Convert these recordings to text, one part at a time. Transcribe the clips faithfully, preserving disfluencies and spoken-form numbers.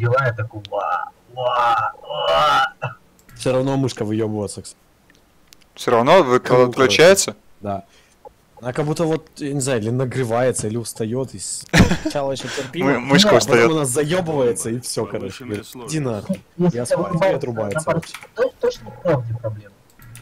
дела, я такой, ва, ва, ва. Все равно мышка выебывается, кстати. Все равно вы отключается? Да. Она как будто вот, я не знаю, или нагревается, или устает. И сначала еще терпимо, мышка а устает. потом у нас заебывается и все, короче. Иди нахуй. Я спать, и отрубается. Точно правда проблема.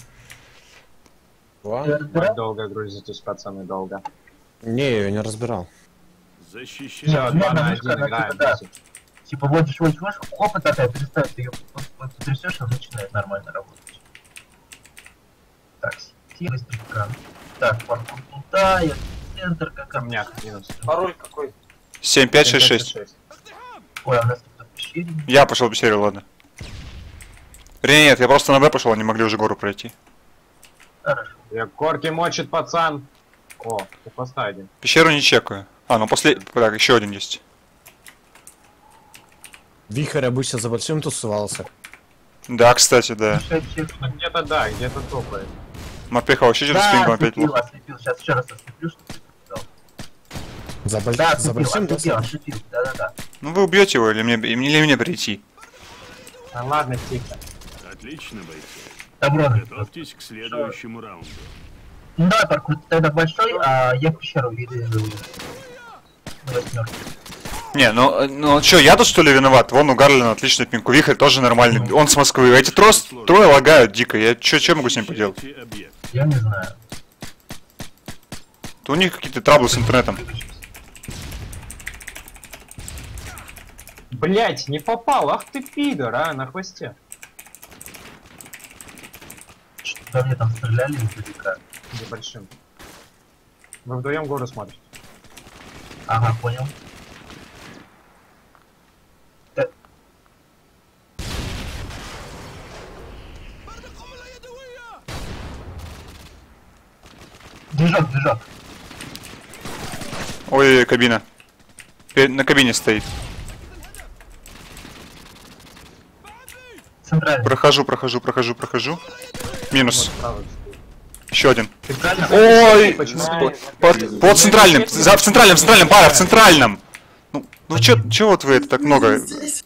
Вы долго грузитесь, пацаны, долго. Не, я ее не разбирал. Защищай. Все, два на один играем. Типа водишь, водишь, водишь, хлопа такая, перестает, ты ее трясешь, она начинает нормально работать. Так, сила стрелка. Так, паркур туда, я центр как камняк минус. Пароль какой? семь пять шесть шесть. Ой, а у нас тут в пещере. Я пошел в пещеру, ладно. Нет, я просто на Б пошел, они могли уже гору пройти. Хорошо. Я корки мочит, пацан. О, ты поста один. Пещеру не чекаю. А, ну после... Так, еще один есть. Вихрь обычно за большим тусовался. Да, кстати, да. Где-то да, где-то топает. Мапеха вообще через да, спингом опять ослепил, ослепил. Сейчас еще раз ослеплю, что ты сказал. За, боль... Да, за большим тусовался? Да, да, да. Ну вы убьете его или мне, или мне прийти? А ладно, тихо. Отлично, бойцы. Добро. Готовьтесь к следующему раунду. Ну давай, паркур тогда большой, а я в пещеру виды. Не, ну, ну что, я тут что ли виноват? Вон у Гарлина отличный пинг, у Вихрь тоже нормальный. Он с Москвы. Эти трос, трое лагают дико. Я чё, чё могу с ним поделать? Я не знаю. То у них какие-то траблы с интернетом. Блять, не попал, ах ты пидор, а, на хвосте. Что мне там стреляли издалека? Небольшим. Вы вдвоем гору смотрите. Ага, понял. Так. Движок, движок. Ой, кабина. На кабине стоит. Центральный. Прохожу, прохожу, прохожу, прохожу. Минус. Еще один. Ой! Под, под центральным, за, в центральном, в центральном, пара, в центральном. Ну, ну чё, чё вот вы это так много?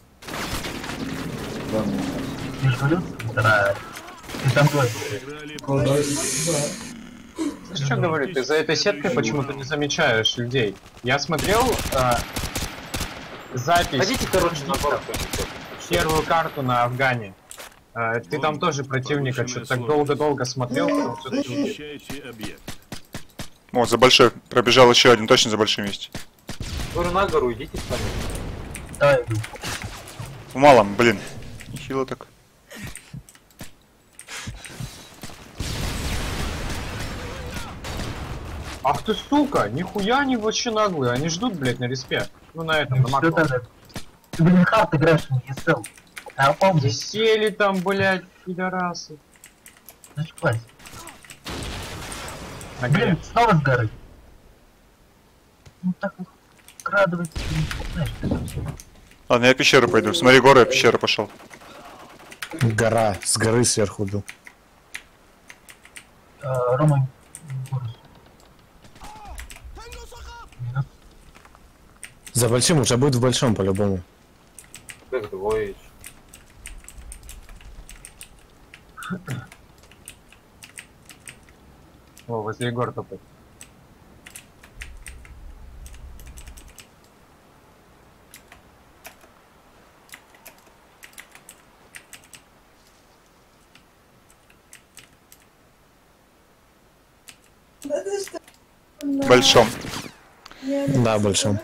Ты что говорю, ты за этой сеткой почему-то не замечаешь людей. Я смотрел э, запись. Хотите, короче, наоборот. Первую карту на Афгане. Э, ты там тоже противника что-то так долго-долго смотрел, потому что ты... Вот, за большой. Пробежал еще один, точно за большим есть. Гору на гору, идите с вами. Да, иду. В малом, блин. Нехило так. Ах ты сука, нихуя они вообще наглые, они ждут, блять, на респе. Ну на этом, на макро. Ты, блин, хард играешь на и эс эл. А помни. Сели там, блять, пидорасы. Значит, хватит. Блин, снова с горы. Ну так вот, крадывается, знаешь, Ладно, я в пещеру пойду. Смотри, гору, я в пещеру пошел. Гора, с горы сверху бил. А, Рома, за большим уже будет в большом по-любому. Как двое. О, возле Егор топает. Большом. Да, большом.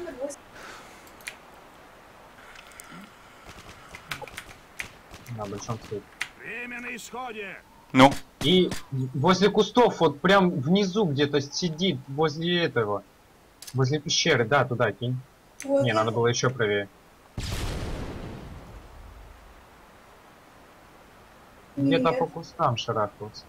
На большом стоит. Время на исходе. Ну? И возле кустов, вот прям внизу где-то сидит, возле этого. Возле пещеры, да, туда кинь. Вот. Не, надо было еще правее. Где-то по кустам шарахался.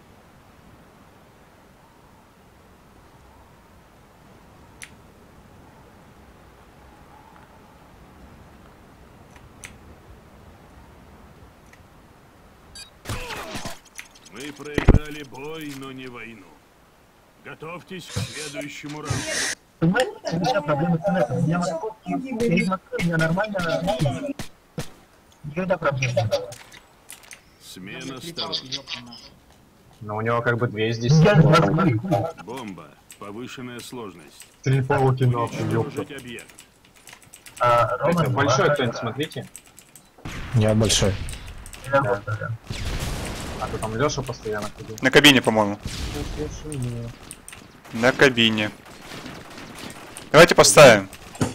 Мы проиграли бой, но не войну. Готовьтесь к следующему раунду. понимаете, у меня проблема с интернетом. У меня московский перед Москвой, у меня нормально. Никогда проблем не было. Смена сторон. Но у него как бы две здесь. Я из Москвы. Бомба. Повышенная сложность. Три пауки нахуй, Уничтожить объект. А Рома... Это большой кто-нибудь, смотрите. Я большой. Да. А то там Лёша постоянно ходил. На кабине, по-моему. На кабине. Давайте поставим.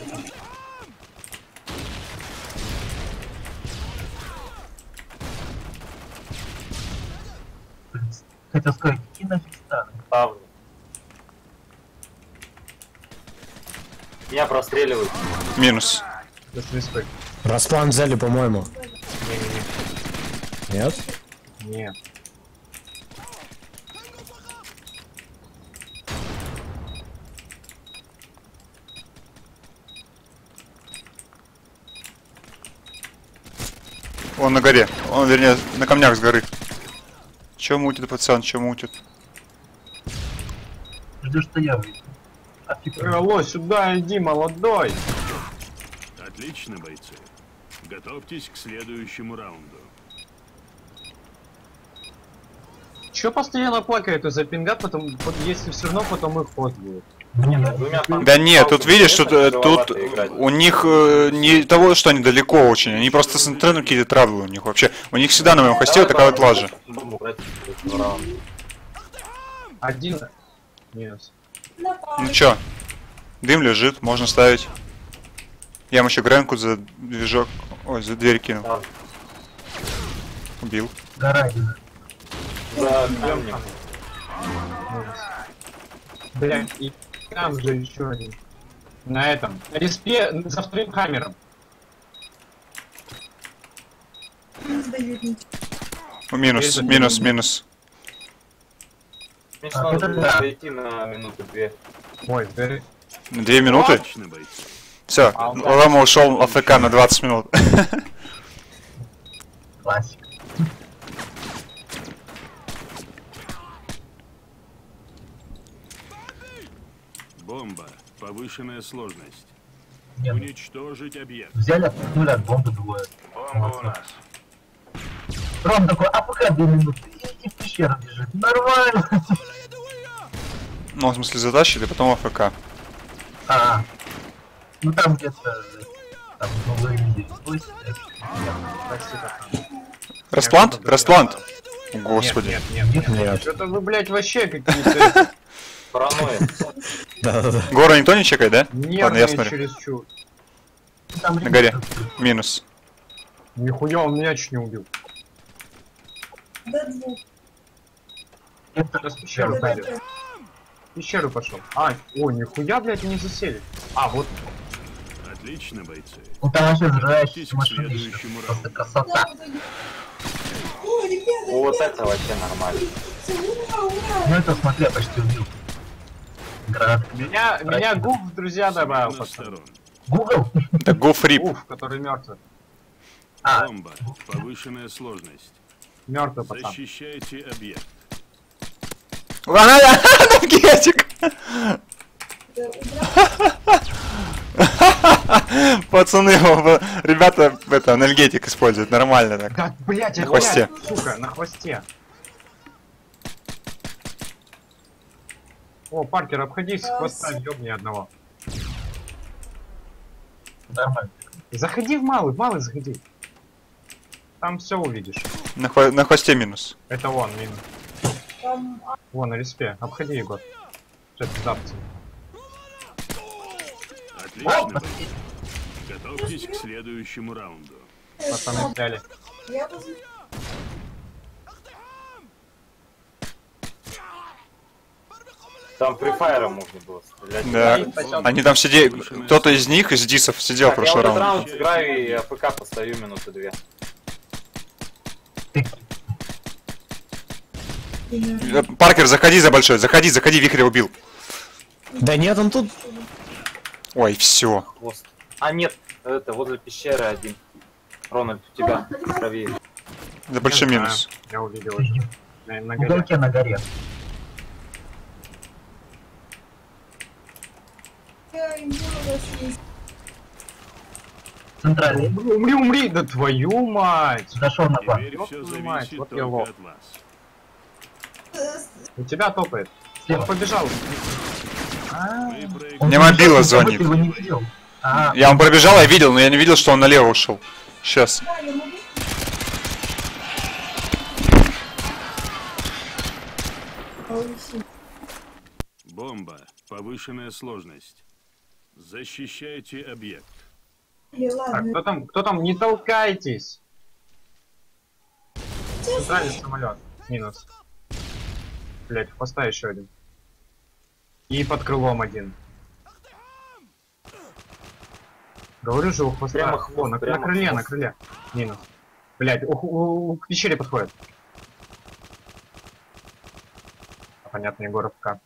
Хотел сказать, какие нафиг станы? Ставлю. Меня простреливают. Минус. Респект. Расплан взяли, по-моему. Не-не-не. Нет? Нет. Он на горе. Он, вернее, на камнях с горы. Чё мутит, пацан, чё мутит? Ждешь, что я выйду. А фиг. Алло, сюда иди, молодой. Отлично, бойцы. Готовьтесь к следующему раунду. Чё постоянно плакает из-за пинга, потом, вот если все равно потом их ход будет. Двумя там Да нет, тут палками видишь, тут, э, тут тяжеловато играть. у них э, не того, что они далеко очень, они просто с интернетом какие-то травлы у них вообще. У них всегда на моем хосте вот такая вот лажа. Бомбу брать, в раунд. Один. Минус. Ну чё, дым лежит, можно ставить. Я ему еще гренку за движок, ой, за дверь кинул. Да. Убил. Гора. За камнем. Блять, и там же еще один. На этом. На респе за вторым хаммером. Ну, минус, минус, минус. Мне А, надо это было да. зайти на минуту две. Ой, да. Две минуты. Отлично, бойцы. Все, Рома ушел АФК на двадцать минут. Классик. Бомба. Повышенная сложность. Нет. Уничтожить объект. Взяли, отпихнули от бомбы двое. Бомба у нас. Ром такой, а пока две минуты, и в пещеру бежит. Нормально. Ну, в смысле, затащили, потом АФК. А, ну там где-то, там, ну вы видели, стой, Расплант? Расплант? Господи. Нет, нет, нет, нет. Нет. Что-то вы, блять, вообще какие-то Паранойя. Да-да-да. Гора никто не чекает, да? Ладно, я нервные смотрю. чересчур. там На горе. Минус. Нихуя он меня чуть не убил. Это Сейчас в пещеру пойдет. В пещеру пошел. А, о, нихуя, блядь, они засели. А, вот. Отлично, бойцы. ну там вообще взрывающий Готовьтесь к машина следующему просто раунду. красота. Вот это вообще нормально. Ну это смотри, я почти убил. Гранат. Меня, меня Гуф в друзья добавил, Смена пацан. сторон. Гугл? Это гофрип. Гуф, который мертвый. А, Бомба. Повышенная сложность. Мертвый пацан. Защищайте объект. Энергетик! Пацаны, ребята, это, анальгетик используют, нормально так. Да, блять, На хвосте. Сука, на хвосте. О, Паркер, обходись, с хвоста ёбни одного. нормально. Заходи в малый, в малый заходи. Там все увидишь. На, хво- на хвосте минус. Это он, минус. Вон, на респе. Обходи его. Сейчас запцы. Отлично, бойцы. Готовьтесь к следующему раунду. Пацаны взяли. Там префайром можно было стрелять. Да. Они там сидели. Кто-то из них, из дисов, сидел в Так, я прошлый вот этот раунд. раунд сыграю и АФК постою минуты две. Э, Паркер, заходи за большой, заходи, заходи, Вихря убил. Да нет, он тут... Ой, все. Хвост. А нет, это возле пещеры один. Рональд, у тебя правее. За большой Не минус. знаю, Я увидел уже. На, на В горе. уголке на горе. Центральный. Умри, умри, да твою мать! Зашел на план. Теперь Ёб все твою мать, зависит вот я только лох. от вас. У тебя топает. Слева. Он побежал. А, Вы проиграли. он Мне побежал, мобила как будто звонит. ты его не видел. А, Я он пробежал, я видел, но я не видел, что он налево ушел. Сейчас. Бомба. Повышенная сложность. Защищайте объект. Так, кто там, кто там, не толкайтесь! Центральный самолет. Минус. Блять, хвоста еще один. И под крылом один. Говорю же, у хвоста. Прямо О, хвост, на, прямо на крыле, хвост. на крыле. Минус. Блять, у, у, у- к пещере подходит. А, понятно, Егоров как.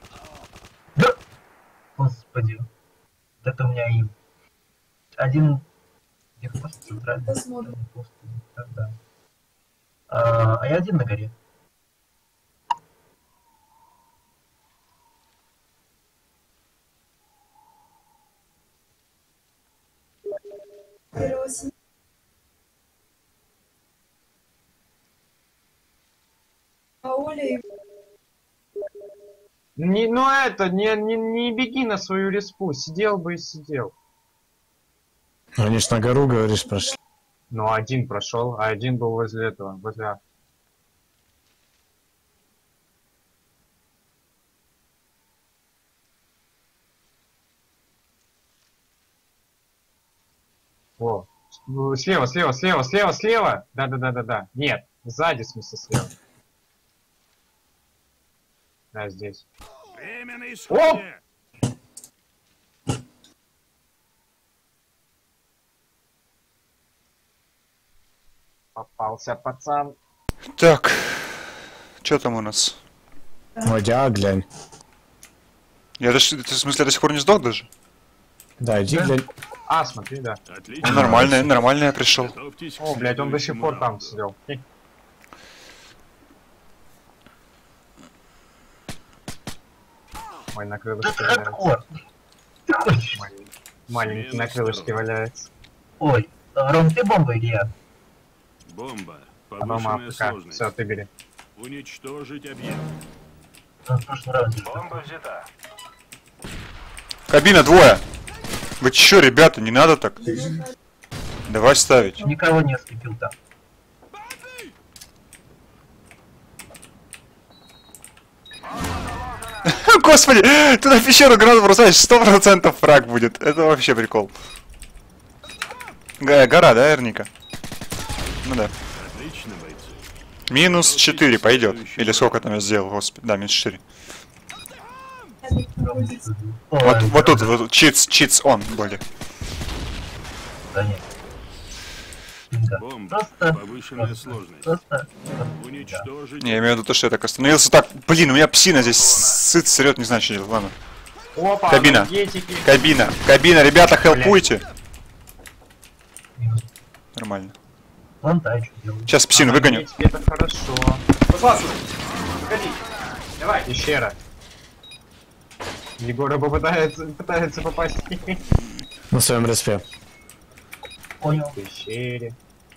господи. Вот это у меня и... Один... Где хвост центральный? Посмотрим. Господи, когда? А, а я один на горе. А Оля Не, ну это, не, не, не беги на свою респу, сидел бы и сидел. Они ж на гору, говоришь, прошли. Ну, один прошел, а один был возле этого, возле... А. О, ну, слева, слева, слева, слева, слева. Да-да-да-да-да. Нет, сзади, в смысле, слева. Да, здесь. Время на исходе. Попался пацан. Так. Что там у нас? Водя, глянь. Я даже, ты в смысле до сих пор не сдох даже? Да, иди Да? глянь. А, смотри, да. Отлично. Ну, нормально, нормально я пришел. Готовьтесь к О, блядь, он до сих следующему пор там раунду. сидел. Хе. Ой, на крылышке Это валяется. хардкор. Ты хочешь? Малень- Маленький Смена на крылышке сторон. валяется. Ой, а, Ром, ты бомба или я? Бомба. А дома Повышенная АФК. сложность. Все, ты бери. Уничтожить объект. Ну, в прошлый раз. Бомба взята. Кабина, двое. Вы чё, ребята, не надо так? Давай ставить. Никого не ослепил там. Господи, ты на пещеру гранату бросаешь, сто процентов фраг будет. Это вообще прикол. Га- Гора, да, Эрника? Ну да. Отлично, бойцы. Минус четыре пойдет. Или сколько там я сделал, господи. Да, минус четыре. Ой, Вот, вот тут, вот тут, читс, читс он были. Да нет. Да. Бомба. Просто, Повышенная сложность. просто, Уничтожить. Не, я имею в виду то, что я так остановился. Так, блин, у меня псина здесь сыт, срет, не знаю, что делать. Ладно. Опа, Кабина. энергетики. Кабина, кабина, ребята, хелпуйте. Нормально. вон та что делает. Сейчас псину А, выгоню. энергетики это хорошо. Давай. Пещера. Егора попытается, пытается попасть На своем респе. Понял. в пещере.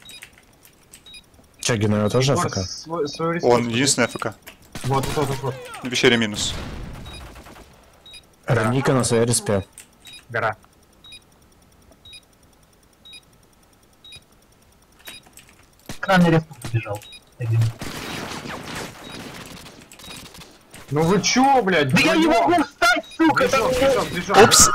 Чагина его тоже Егор, АФК? свой- свой ресурс Он купи. единственный АФК. Вот, вот, вот, вот. На пещере минус. Раника на своей респе. Гора. К нам на респу побежал. Один. Ну вы чё, блядь? Да я не вдвоём? могу встать, сука! Движок, там- движок, движок. Упс,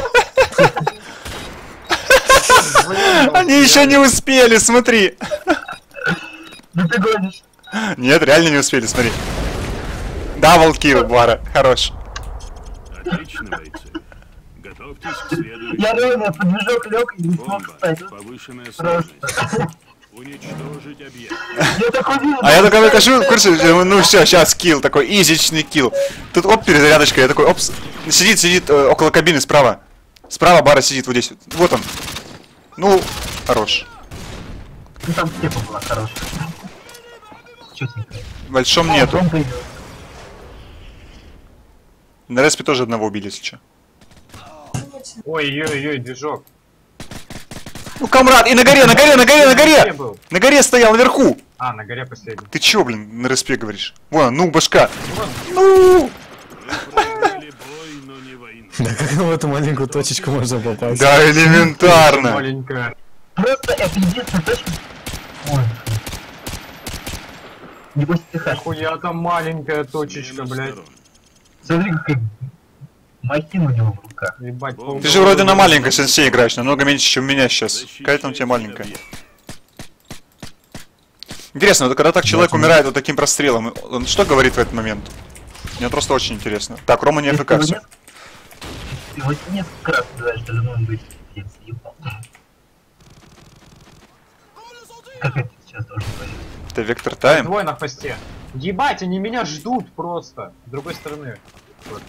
Вдвоём, они еще не успели, смотри. Да ты гонишь. Нет, реально не успели, смотри. Даблкил, Бара, хорош. Отлично, бойцы. Готовьтесь к следующему. Я реально под движок лег и не смог Бомба. встать. Повышенная Просто. сложность. Уничтожить объект. Я такой вижу. А я такой выкажу, курсе, ну все, сейчас килл, такой изичный килл. Тут оп, перезарядочка, я такой, опс. Сидит, сидит э, около кабины справа. Справа Бара сидит вот здесь. Вот он. Ну, хорош. Ну там степа была хорошая. Чётенькая. В большом О, нету. бомба идёт. На респе тоже одного убили, если что. Ой-ой-ой, движок. Ну, комрад, и на горе, на горе, на горе, на горе! был. На горе стоял, наверху! А, на горе последний. Ты чё, блин, на респе говоришь? Вон, ну, башка! Вон. Ну! Проиграли бой, но не войну. Да как в эту маленькую точечку можно попасть? Да, элементарно! Маленькая. Просто это единственная точка. Ой. Небось ты хаш. Хуя там маленькая точечка, Смена блядь. сторон. Смотри, как махин у него в руках. Ебать, пол- Ты же вроде на маленькой сенсей играешь, намного меньше, чем у меня сейчас. Какая там у тебя маленькая? Интересно, вот когда так человек умирает вот таким прострелом, он что говорит в этот момент? Мне просто очень интересно. Так, Рома не Если АФК, его всё. нет- Ты вот несколько раз сказать, что он будет пиздец, ебал. Как это сейчас должен говорить? Это Вектор Тайм? Двое на хвосте. Ебать, они меня ждут просто. С другой стороны. Вот.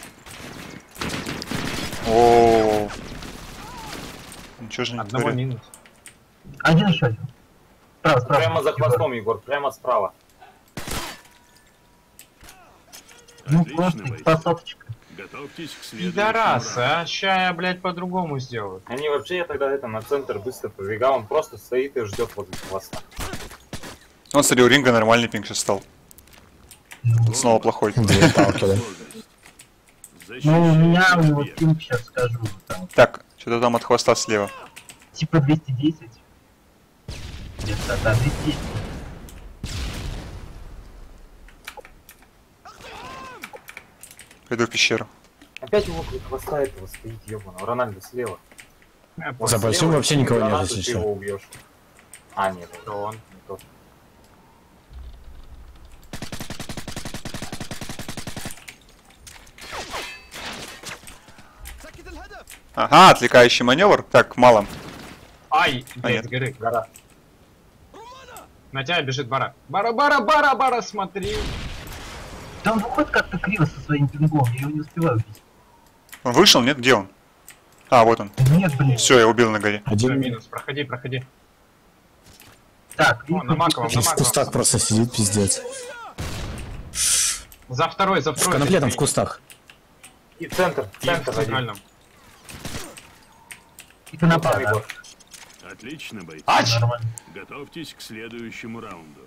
О, ничего же не Одного говорю. минус. Один еще один. Справа, справа. Прямо за Егор. хвостом, Егор, прямо справа. Ну Отлично, просто бойцы. посоточка. Готовьтесь к следующему Пидорасы, раунду. а? Ща я, блядь, по-другому сделаю. Они вообще, я тогда это на центр быстро побегал, он просто стоит и ждет возле хвоста. Он, смотри, у Ринга нормальный пинг сейчас стал. Ну, Снова плохой. Две палки, да? Ну, у меня у Защищайте него объект. пинг, сейчас скажу. Там, Так, что-то там от хвоста слева. типа двести десять. Где-то, да, двести десять. Пойду в пещеру. Опять возле хвоста этого стоит, ебаного. Рональдо слева. Я Вот понял. За большим слева вообще кинь никого нет, гранату, если ты что. его убьешь. А, нет, это он. не тот. Ага, отвлекающий маневр. Так, мало. Ай, А, блядь, нет. с горы. Гора. На тебя бежит бара. Бара, бара, бара, бара, смотри. Да он выходит как-то криво со своим пингом, я его не успеваю убить. Он вышел, нет? Где он? А, вот он. Нет, блин. Все, я убил на горе. Всё, Один минус, проходи, проходи. Так, О, на маковом, на в кустах маковом. просто сидит, пиздец. За второй, за В второй. конопле там в стоит. кустах. И центр, И центр в один. центральном. это на Вот там, пара. Егор. Отлично, бойцы. Нормально. Готовьтесь к следующему раунду.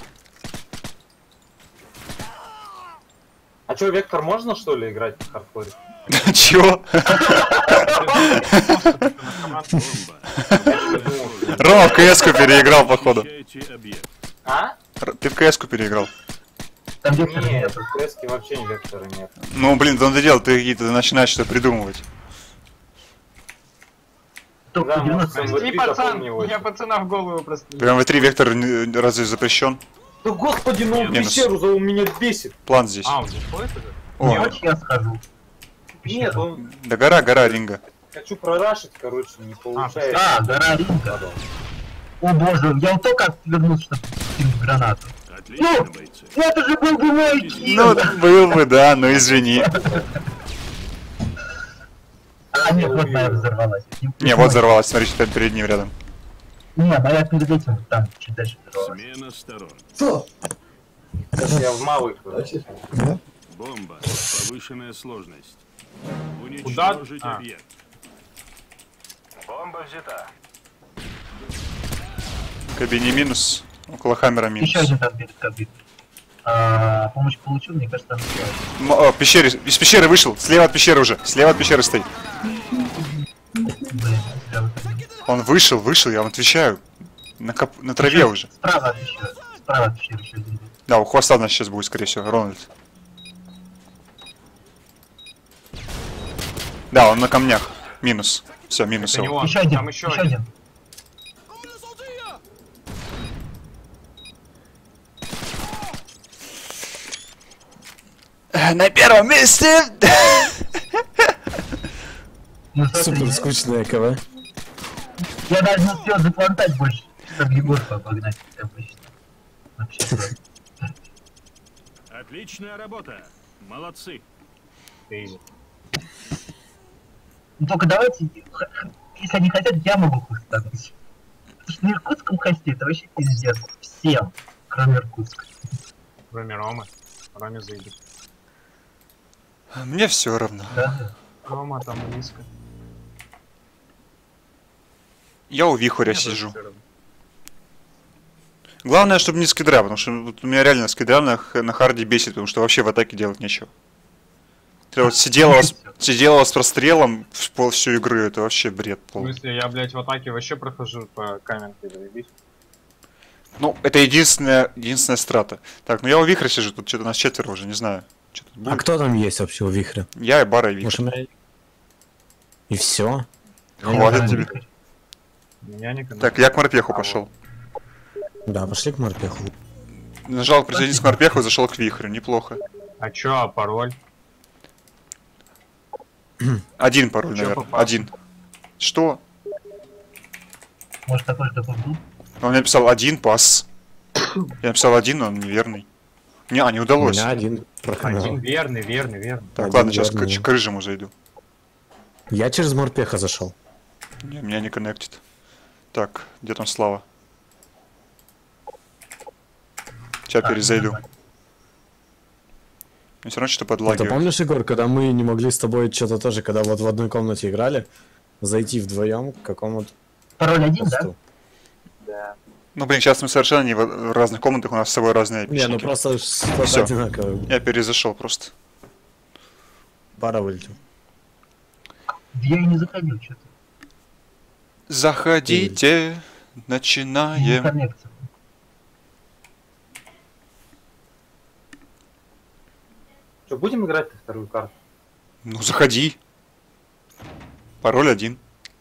А чё, Вектор можно что ли играть в хардкоре? Чего? Бомба. Рома в КС-ку переиграл, походу. Защищайте объект. А? Р- Ты в КС-ку переиграл. Там вектора Нет, нет. в Креске вообще ни Вектора нет. Ну, блин, да он дел, ты какие-то начинаешь что-то придумывать. Только Да, может, девяносто. там Прости, три пацан, запомнилось. я пацана в голову просто... Прям в три вектор не- разве запрещен? Да господи, ну он Минус. пещеру за он меня бесит. План здесь. А, он не ходит уже? О, Ночь я схожу. Нет, он... да гора, гора, Ринга. Хочу прорашить, короче, не получается. А, гора Ринга. О боже, я вот только вернулся, чтобы кинуть гранату. Отлично, Ну! бойцы. Ну это же был бы мой килл! Ну, был бы, да, но извини. А, нет, вот моя взорвалась. Не, вот взорвалась, смотри, что перед ним рядом. Не, моя перед этим там чуть дальше взорвалась. Смена сторон. Сейчас я в малый, короче. Бомба. Повышенная сложность. Куда? Уничтожить А. объект. Бомба взята. В кабине минус, около хаммера минус. Еще один там перед кабиной. А, помощь получил, мне кажется, там еще. М- о, в пещере, из пещеры вышел, слева от пещеры уже, слева от пещеры стоит. Блин, зря выходил. Он вышел, вышел, я вам отвечаю. На, кап- на траве уже. Справа от пещеры. Справа от пещеры еще один. Да, у хвоста у нас сейчас будет, скорее всего, Рональд. Да, он на камнях. Минус. Все, минус Это не его. он, Еще один, там еще еще один. один. На первом месте! Ну, смотри, Супер скучная КВ. я даже не успел заплантать больше, чтобы Егорку обогнать обычно. Вообще, да. Отличная работа. Молодцы. Изи. Ну, только давайте, х- х- если они хотят, я могу хвостануть. Потому что на иркутском хосте это вообще пиздец. Всем, кроме Иркутска. Кроме Ромы. Роме заебет. Мне все равно. Да? Рома там близко. Я у вихря Мне тоже сижу. всё равно. Главное, чтобы не скидра, потому что вот у меня реально скидра на, х- на харде бесит, потому что вообще в атаке делать нечего. Ты вот сидела, с- сидела с прострелом в пол всю игры, это вообще бред В полный. смысле, я, блядь, в атаке вообще прохожу по каменке, заебись. Ну, это единственная, единственная страта. Так, ну я у вихря сижу, тут что-то нас четверо уже, не знаю. Что тут А будет? кто там есть вообще у вихря? Я и Бара и вихрь. Может, у меня- И все? Хватит тебе. Меня не коннектит. Так, я к морпеху А, пошел. Да, пошли к морпеху. Нажал присоединиться к морпеху и зашел к вихрю, неплохо. А чё, а пароль? Один пароль, Чё наверное. попал? Один. Что? Может такой же такой был? Он мне написал один пас. Я написал один, но он неверный. Не, а, не У удалось. меня один проходил. Один верный, верный, верный. Так, один ладно, сейчас к, верный. к рыжему зайду. Я через морпеха зашел. Не, меня не коннектит. Так, где там Слава? Сейчас Так, перезайду. нормально. Мне все равно что-то Ты подлагивает. помнишь, Егор, когда мы не могли с тобой что-то тоже, когда вот в одной комнате играли, зайти вдвоем к какому-то Пароль один, да? посту? Да. Ну, блин, сейчас мы совершенно не в в разных комнатах, у нас с собой разные Не, ну пичники. просто что-то Всё. одинаковое. Я перезашел просто. Бара вылетел. Я и не заходил, что-то. Заходите, Не начинаем. коннекция. Что, будем играть на вторую карту? Ну, заходи. Пароль один.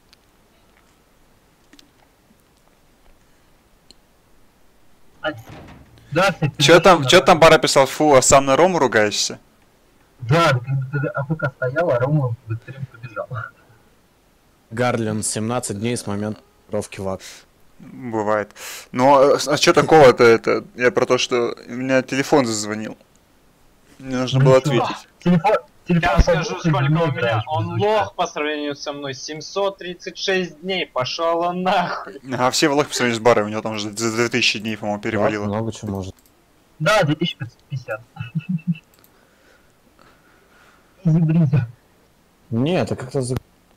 Да, кстати, ты Че там, зашел че на- там Бара писал, фу, а сам на Рому ругаешься? Да, да, как бы АФК стоял, а Рома быстрее побежал. Гарлин, семнадцать дней с момента ровки в ад. Бывает. Но а, а что такого-то это? Я про то, что у меня телефон зазвонил. Мне нужно Ну было и чё? ответить. Телефон, телефон Я скажу, подушкой, сколько не у играешь, меня. Он звучит. лох по сравнению со мной. семьсот тридцать шесть дней. Пошел он нахуй. А все влоги по сравнению с Барой, у него там уже за две тысячи дней, по-моему, перевалило. Много чего может. Да, две тысячи пятьсот пятьдесят. Изи-бризи. Не, это как-то за...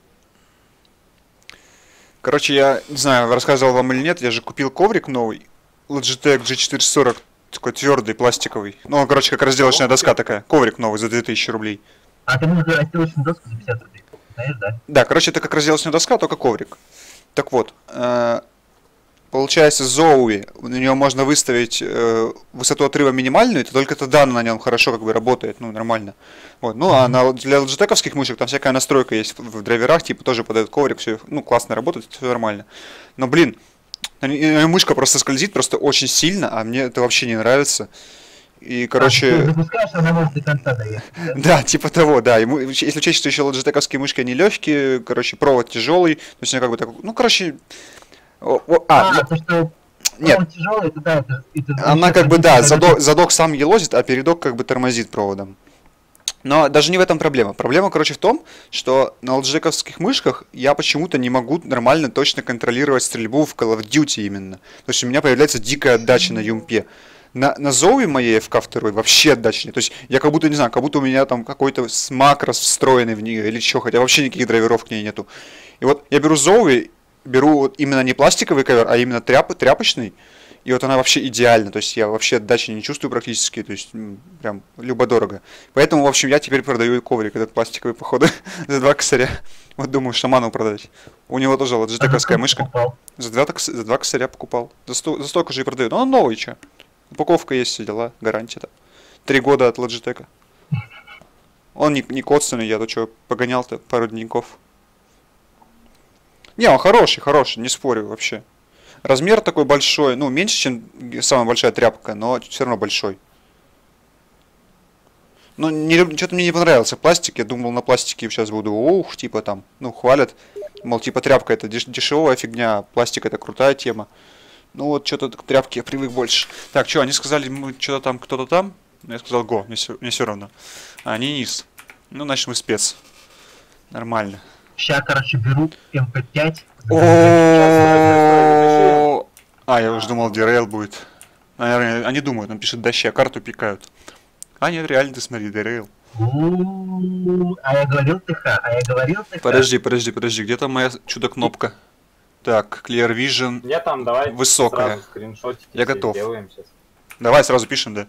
Короче, я не знаю, рассказывал вам или нет, я же купил коврик новый. Logitech джи четыреста сорок, такой твердый, пластиковый. Ну, он, короче, как разделочная доска такая. Коврик новый за две тысячи рублей. А ты можешь разделочную доску за пятьдесят рублей. Знаешь, да? Да, короче, это как разделочная доска, только коврик. Так вот, э, получается, Zowie, у нее можно выставить э, высоту отрыва минимальную, это только тогда она на нем хорошо как бы работает, ну, нормально. Вот. Ну, а на, для лоджитековских мышек там всякая настройка есть в, в драйверах, типа тоже подает коврик, все, ну, классно работает, все нормально. Но, блин, на ней- на ней мышка просто скользит, просто очень сильно, а мне это вообще не нравится. И, А, ты короче... запускаешь, она может до конца доехать. Да? Да, типа того, да. Ему, если учесть, что еще лоджитековские мышки, они легкие, короче, провод тяжелый, то есть она как бы так, ну, короче, о- о- а, А, ну, то, что нет. он тяжелый, это да, это... это она это как бы, это да, это- задок, задок сам елозит, а передок как бы тормозит проводом. Но даже не в этом проблема. Проблема, короче, в том, что на лоджитековских мышках я почему-то не могу нормально точно контролировать стрельбу в Call of Duty именно. То есть у меня появляется дикая отдача на юмпе. На, на Zowie моей эф ка два вообще отдачи нет. То есть я как будто, не знаю, как будто у меня там какой-то макрос встроенный в нее или что, хотя вообще никаких драйверов к ней нету. И вот я беру Zowie, беру вот именно не пластиковый ковер, а именно тряп, тряпочный, и вот она вообще идеальна. То есть я вообще отдачи не чувствую практически, то есть м, прям любо-дорого. Поэтому, в общем, я теперь продаю и коврик этот пластиковый, походу, за два косаря. Вот думаю, шаману продать. У него тоже А за лоджитековская сколько мышка. покупал? За два, такс- за два косаря покупал. За, сто, за столько же и продаю. Но он новый, че. Упаковка есть, все дела, гарантия там. Три года от Logitech. Он не, не кодственный, я то что, погонял-то пару деньков. Не, он хороший, хороший, не спорю вообще. Размер такой большой, ну, меньше, чем самая большая тряпка, но все равно большой. Ну, не, что-то мне не понравился пластик, я думал, на пластике сейчас буду, ух, типа там, ну, хвалят. Мол, типа тряпка это деш- дешевая фигня, пластик это крутая тема. Ну вот что-то к тряпке я привык больше. Так, что, они сказали, мы что-то там, кто-то там? Я сказал, го, мне все, мне все равно. А они низ. Ну, значит, мы спец. Нормально. Сейчас, короче, беру эм пэ пять. О, а, я уже думал, дerail будет. Наверное, они думают, он пишет доща, карту пикают. А нет, реально, ты смотри, derail. У-у-у, А я говорил ТХ, а я говорил ТХ. Подожди, подожди, подожди, где там моя чудо-кнопка? Так, Clear Vision. Я там, давай Высокая. сразу скриншотики Я все готов. сделаем сейчас. Давай сразу пишем, да.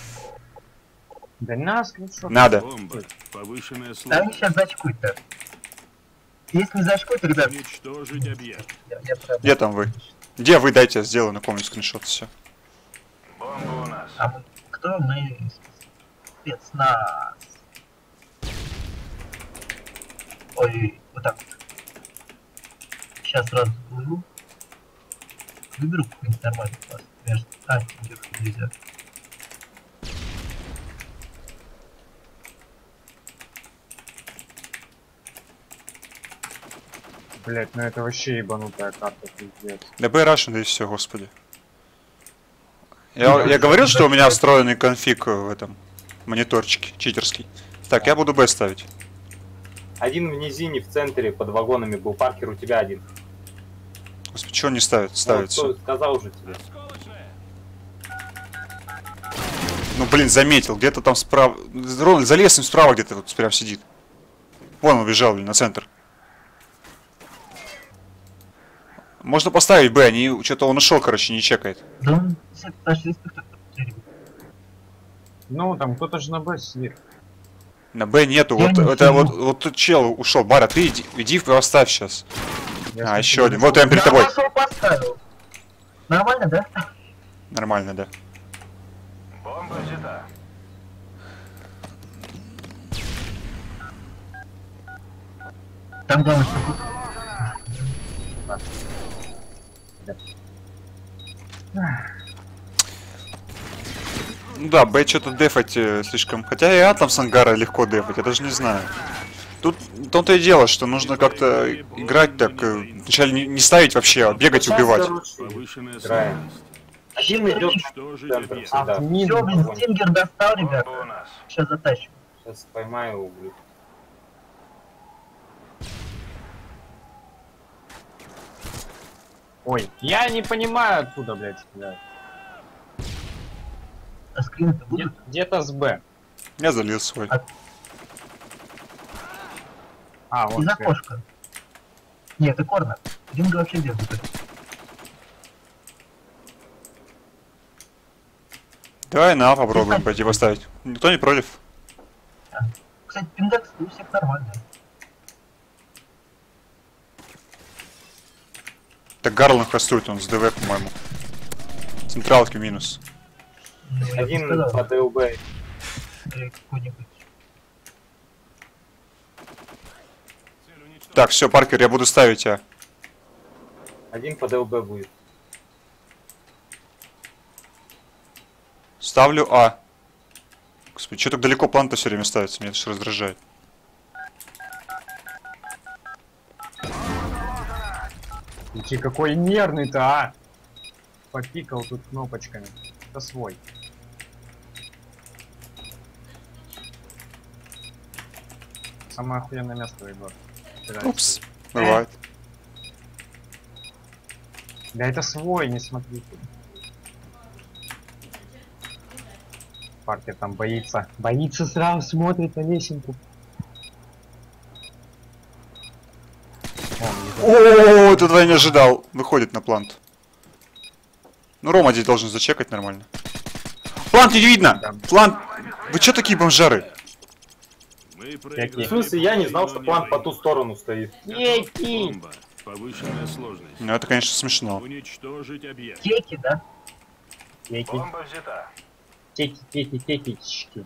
Да на скриншот. Надо. Бомба. Повышенная Да они сложность. сейчас зачкуют-то. Если не зачкуют, ребят, Уничтожить объект. я, я правда- Где там вы? Где вы? Дайте я сделаю, напомню скриншот, все. Бомба у нас. А мы кто? Мы спецназ. Ой, вот так вот. Сейчас сразу выберу. Выберу какой-нибудь нормальный класс. Например, а, Стингер нельзя. Блять, ну это вообще ебанутая карта, пиздец. Да Б Russian, да и все, господи. Я, я говорил, что у меня встроенный конфиг в этом мониторчике, читерский. Так, я буду Б ставить. Один в низине, в центре, под вагонами был Паркер, у тебя один. Господи, что он не ставит? Ну, Ставит кто все. сказал уже тебе. Ну блин, заметил, где-то там справа. Ровно за лесом справа где-то вот прям сидит. Вон он убежал, блин, на центр. Можно поставить Б, они что-то он ушел, короче, не чекает. Да он наш инспектор потерял. Ну, там кто-то же на Б сидит. На Б нету. Я Вот не это сижу. вот, вот тут чел ушел. Бара, ты иди, иди поставь сейчас. Я А, ж еще тебе один. Вот прям перед Я тобой. пошел поставил. Нормально, да? Нормально, да. Бомба взята. Там главное, что... Ну да, Б что-то дефать э, слишком. Хотя и А там с ангара легко дефать, я даже не знаю. Тут в том-то и дело, что нужно как-то играть так. э, Вначале не, не ставить вообще, а бегать и Сейчас, убивать. короче, Повышенная играем. сложность. Один идет Уничтожить в центр объект. всегда. Мин. Все, блин, Стингер достал, ребят. Бомба у нас. Сейчас затащим. Сейчас поймаю углю. Ой, я не понимаю откуда, блядь, стреляют. А скрины-то Где- будут? Где-то с Б. Я залез свой. А, вот. Из сверху. окошка. Нет, это корнер. Динго вообще где будет? Давай на А попробуем пойти поставить. Никто не против. Кстати, пиндекс у всех нормальный. Так Гарланд хостует, он с ДВ, по-моему. Централки минус. Ну, я бы Один сказал, по ДЛБ. или какой-нибудь. Так, все, Паркер, я буду ставить А. Один по ДЛБ будет. Ставлю А. Господи, что так далеко план-то все время ставится? Меня это же раздражает. Ты какой нервный-то, а? Попикал тут кнопочками. Это свой. Самое охуенное место, Егор. Стреляй. Упс. Бывает. Да это свой, не смотрите. Паркер там боится. Боится сразу, смотрит на лесенку. О, тут я не ожидал. Выходит на плант. Ну, Рома здесь должен зачекать нормально. Плант не видно! Плант... Вы что такие бомжары? Мы В проиграли смысле, я не знал, бой, что но план не по ту войну. сторону стоит. Ей-ки! Бомба. Повышенная сложность. Ну, это, конечно, смешно. Уничтожить объект. Кейки, да? Теки, Бомба взята. теки, теки, текички.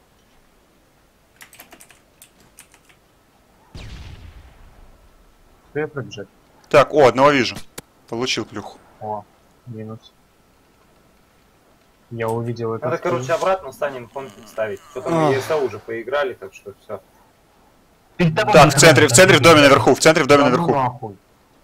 Кто я пробежать? Так, о, одного вижу. Получил плюху. О, минус. Я увидел это. Надо, короче, обратно станем конфиг ставить. Что-то мы Ах. и эс а уже поиграли, так что все. Перед тобой Так, надо, в центре, в да, центре в да. доме наверху, в центре в доме Да ну наверху. нахуй.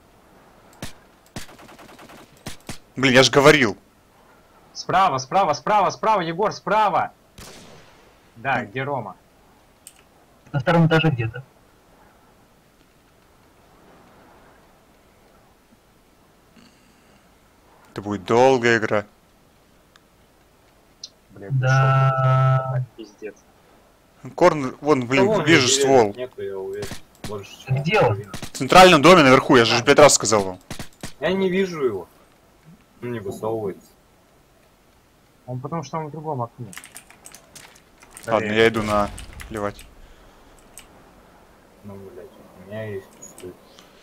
Блин, я же говорил. Справа, справа, справа, справа, Егор, справа. Да, где Рома? На втором этаже где-то. Это будет долгая игра. Блядь, Да. пошёл. Пиздец. Корн, вон, блин, Кого вижу мне ствол. Нету, я уверен. Больше, чем Где он? половина. В центральном доме наверху, я же уже пять раз сказал вам. Я не вижу его. Он не высовывается. Он потому что он в другом окне. Ладно, я иду на плевать. Ну, блядь, у меня есть пустой.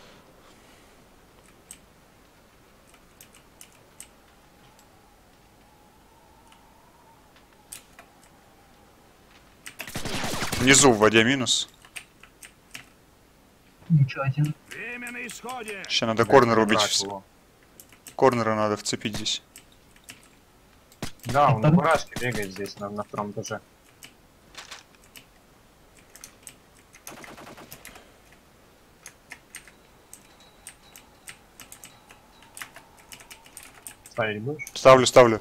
Внизу в воде минус. Ничего, один. Время на исходе. Сейчас надо корнер убить. Брать вс- его. Корнера надо вцепить здесь. Да, он на барашке бегает здесь, на, на втором этаже. Ставить будешь? Ставлю, ставлю.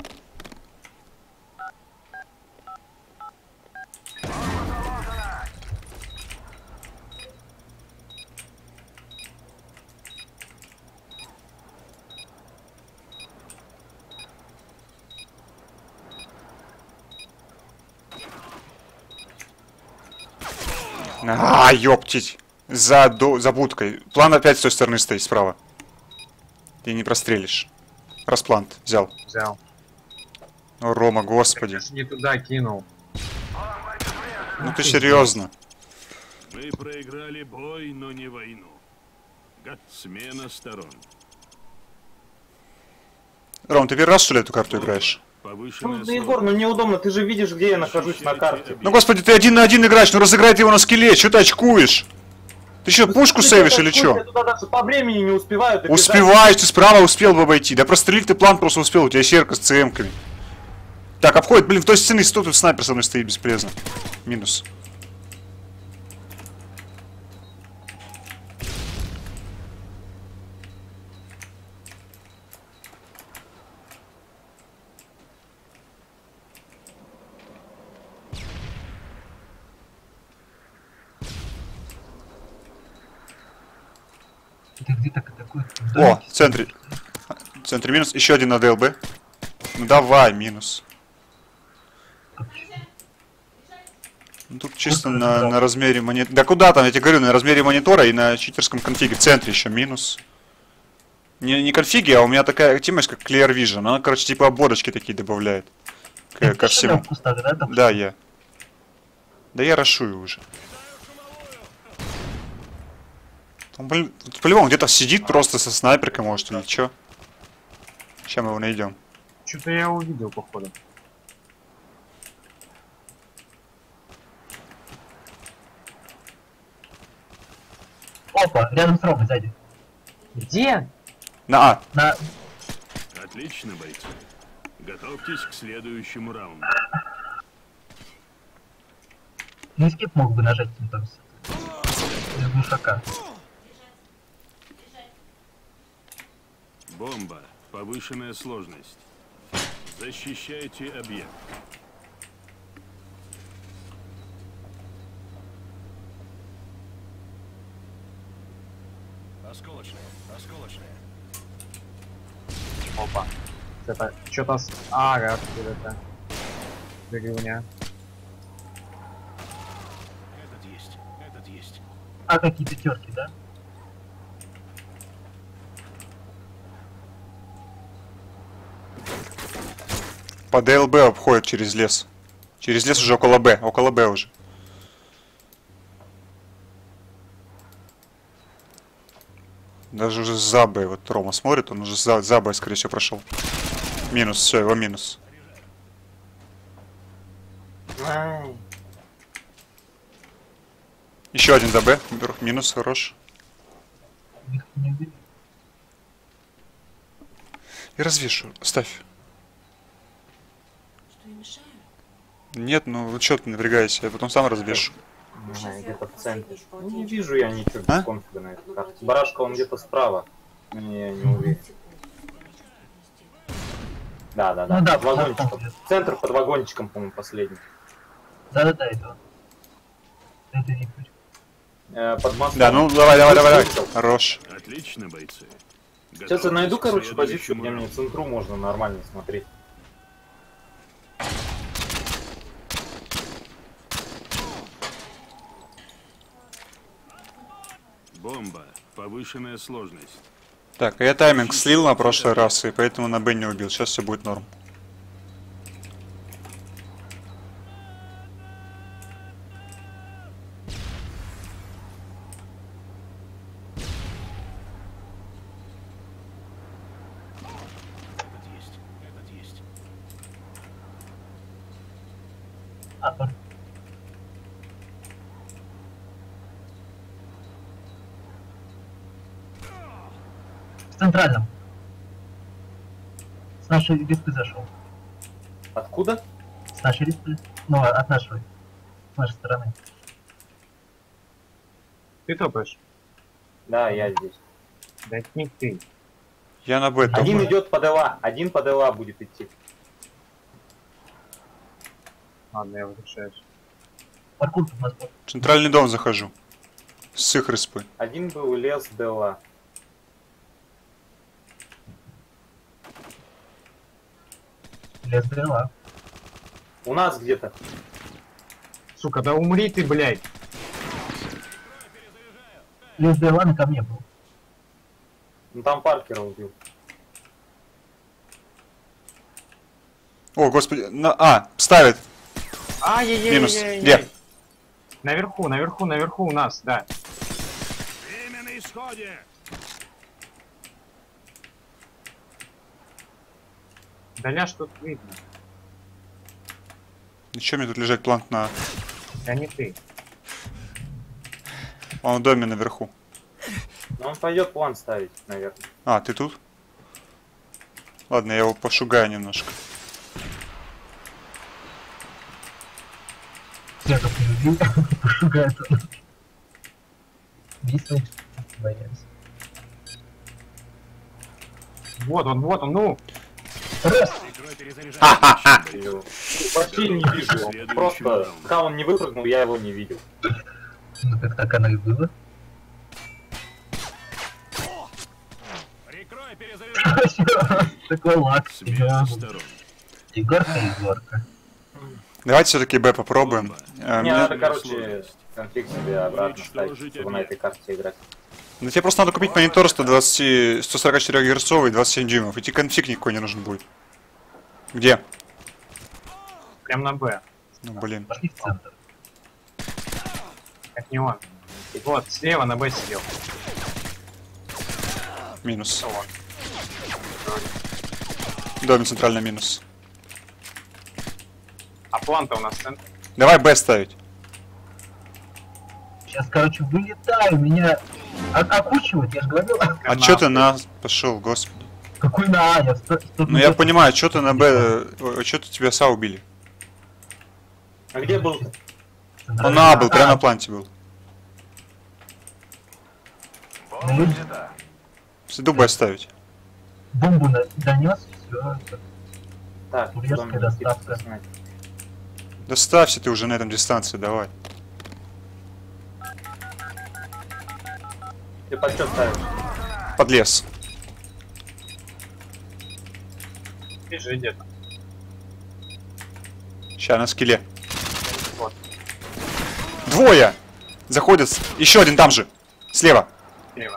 А, ёптить. За, до, за будкой. План опять с той стороны стоит, справа. Ты не прострелишь. Расплант взял. Взял. О, Рома, господи. Я ж не туда кинул. Ну ты серьезно. Мы проиграли бой, но не войну. Гад, смена сторон. Ром, ты первый раз, что ли, эту карту играешь? Повышенная Ну, да, Егор, ну неудобно, ты же видишь, где я нахожусь на карте. Ну, господи, ты один на один играешь, ну разыграй ты его на скеле, что ты очкуешь? Ты что, пушку Ты сейвишь туда или сколько, что? Я туда даже по времени не успеваю добежать. Успеваешь, ты справа успел бы обойти. Да прострелить ты план просто успел, у тебя серка с ЦМками. Так, обходит, блин, в той стены сто, тут снайпер со мной стоит бесполезно. Минус. Ты где так такой? О, в центре. В центре минус, еще один на ДЛБ. Ну давай, минус. Ну, тут чисто на, на размере монитора. Да куда там, я тебе говорю, на размере монитора и на читерском конфиге. В центре еще минус. Не, не конфиги, а у меня такая активность, как Clear Vision. Она, короче, типа обводочки такие добавляет. К, ко всему. Да, я. Да я рашую уже. Он, блин, по-любому где-то сидит просто со снайперкой, может, или чё. Сейчас мы его найдем. Что-то я увидел, походу. Опа, рядом с Ромой сзади. Где? На А. На... Отлично, бойцы. Готовьтесь к следующему раунду. Ну, скип мог бы нажать ну, там с... Без глушака. Бомба. Повышенная сложность. Защищайте объект. Осколочная, осколочная. Опа. Это что-то с... Ага, откуда-то. Деревня. Этот есть, этот есть. А, какие пятерки, да? По ДЛБ обходит через лес. Через лес уже около Б. Около Б уже. Даже уже за Б. Вот Рома смотрит, он уже за, за Б, скорее всего, прошел. Минус, все, его минус. Ай. Еще один за Б. Минус, хорош. Их не видно. И развешу. Ставь. Нет, ну вы чё ты напрягаешься, я потом сам развешу. Ага, где-то в центре. Ну, не вижу я ничего без А? конфига на этой карте. Барашка он где-то справа. Не, не уверен. Да, да, да. Ну да, под вагончиком. под вагончиком. Центр под вагончиком, по-моему, последний. Да-да-да, это. Это Виктор. Э, под мостом. Да, ну давай, давай, давай, давай. Вышел. Хорош. Отлично, бойцы. Сейчас я найду, короче, Готовьтесь к позицию, где следующему мне в центру можно нормально смотреть. Бомба. Повышенная сложность. Так, а я тайминг слил на прошлый раз, и поэтому на Б не убил. Сейчас все будет норм. Этот есть. Этот есть. А, пар- В центральном. С нашей респы зашел. Откуда? С нашей респы. Ну, а- от нашей. С нашей стороны. Ты топаешь? Да, я здесь. Да это не ты. Я на Б Один топаю. идет под ЛА, один под ЛА будет идти. Ладно, я возвращаюсь. Паркур тут у нас был. Центральный дом захожу. С их респы. Один был лес ДЛА. Лес ДЛА. У нас где-то. Сука, да умри ты, блядь. Лес ДЛА на камне был. Ну там Паркера убил. О, господи. На... А, ставит. Ай-яй-яй-яй-яй. Минус. Где? Наверху, наверху, наверху у нас, да. Время на исходе. Даля что тут видно? Еще мне тут лежать планк на... Да не ты. Он в доме наверху. Но он пойдет план ставить, наверное. А, ты тут? Ладно, я его пошугаю немножко. Я как не люблю, пошугает он. Висай. Боялись. Вот он, вот он, ну. Прикрой перезаряжаю. Или- Почти не вижу его. Просто, пока он не выпрыгнул, я его не видел. Ну так так оно и было. Прикрой перезаряжаю. Такой лак. Смена сторон. Егорка, Егорка. Давайте все-таки Б попробуем. А, Мне меня- надо, короче, конфликт себе обратно ставить, чтобы на этой карте играть. Ну тебе просто надо купить монитор сто двадцать, сто сорок четыре герцовый, двадцать семь дюймов. И тебе конфиг никакой не нужен будет. Где? Прям на Б. Ну блин. Пошли в центр. Как не он. Вот, слева на Б сидел. Минус. Вот. Доме центральный минус. А план-то у нас центр. Давай Б ставить. Сейчас, короче, вылетаю, меня о- окучивают, я же говорил. А чё ты на... Пошел, господи. Какой на А? Я сто- сто- Ну я понимаю, чё ты на Б... Чё ты тебя СА убили? А где был? Он на А был, прямо на планте был. Ну, Иду Б ставить. бомбу на- донес, все. Так, Курьерская потом мне доставка. типа снять. Доставься ты уже на этом дистанции, давай. Ты под что ставишь? Под лес. Бежи где-то. Ща на скеле. Вот. Двое! Заходят. Еще один там же. Слева. Слева.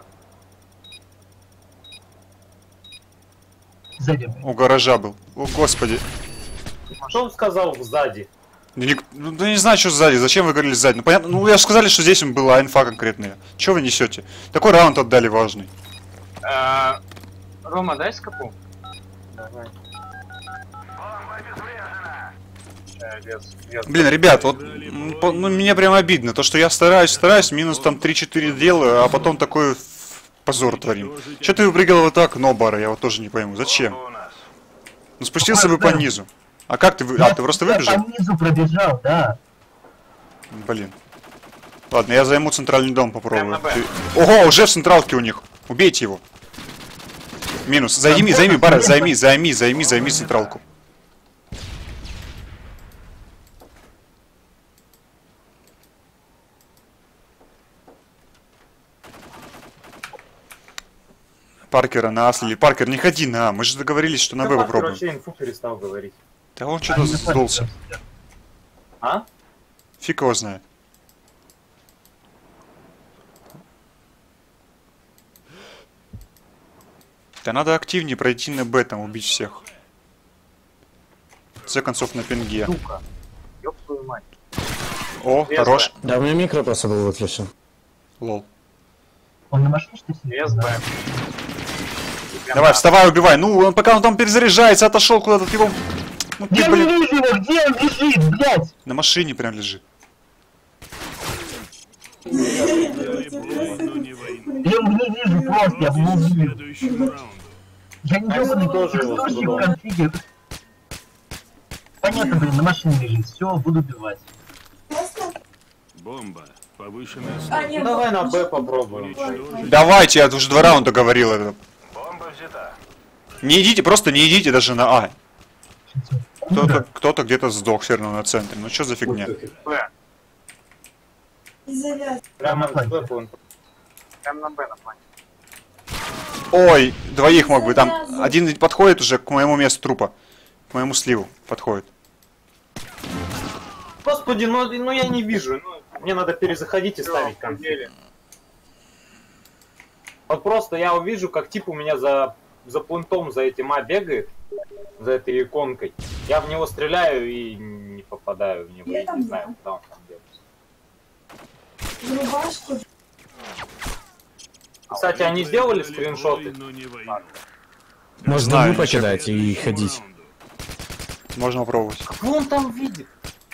Сзади. У гаража был. О, господи. Что он сказал сзади? Да не, ну, да не знаю, что сзади. Зачем вы говорили сзади? Ну понятно. Ну я же сказали, что здесь была инфа конкретная. Че вы несете? Такой раунд отдали важный. А, Рома, дай скопу. Давай. Э, лес, лес. Блин, ребят, вот м, по- ну, мне прям обидно. То, что я стараюсь, стараюсь, минус там три-четыре делаю, а потом такой ф- позор творим. Че ты выпрыгал вот так, Нобара? Я вот тоже не пойму. Зачем? Ну спустился бы по низу. А как ты вы... А, ты просто Я выбежал? по низу пробежал, да. Блин. Ладно, я займу центральный дом, попробую. Прям на Б. Ты- Ого, уже в централке у них. Убейте его. Минус. Займи, займи, Бара, займи, займи, займи, займи централку. Паркера на А слили. Паркер, не ходи на А. Мы же договорились, что на Б Паркер попробуем. вообще инфу перестал говорить. Да он что-то Они на сдулся. фланге А? Фиг его знает. Да надо активнее пройти на Б, там убить всех. В конце концов на пинге. Сука. Ёб твою мать. О, Без хорош. Да, у меня микро просто был выключен. Лол. Он на машине что сидит? СБ. Давай, вставай, убивай. Ну, он, пока он там перезаряжается, отошел куда-то, его... Ну, ты, Я не блин, вижу его, где он лежит, блядь? на машине прям лежит. Дали бой, но не войну. Я его не вижу просто, я его не Готовьтесь к вижу. следующему раунду. Я не ёбаный тоже его текстурщик в сбудовал. конфиге. Понятно, блин, на машине лежит, все, буду убивать. Бомба. Повышенная А, сложность. нет, Давай на Б ну, попробуем. Уничтожить. Давайте, я уже два раунда говорил это. Бомба взята. Не идите, просто не идите даже на А. Кто-то Куда? кто где-то сдох все равно на центре. Ну что за фигня? Б. изоляция. Прямо На с плане. Б вон. Прям на Б на плане. Ой, двоих мог быть. Там один подходит уже к моему месту трупа. К моему сливу подходит. Господи, ну, ну я не вижу. Ну, мне надо перезаходить и ставить конфиг. Вот просто я увижу, как тип у меня за, за пунктом, за этим А бегает, за этой иконкой. Я в него стреляю и не попадаю в него. Я Я там не знаю, знаю. куда он там делается. В рубашку. Кстати, они сделали Дали скриншоты? бой, но не войну. Можно знаю, дыму ничего. покидать и Следующему ходить. раунду. Можно попробовать. Кого он там видит?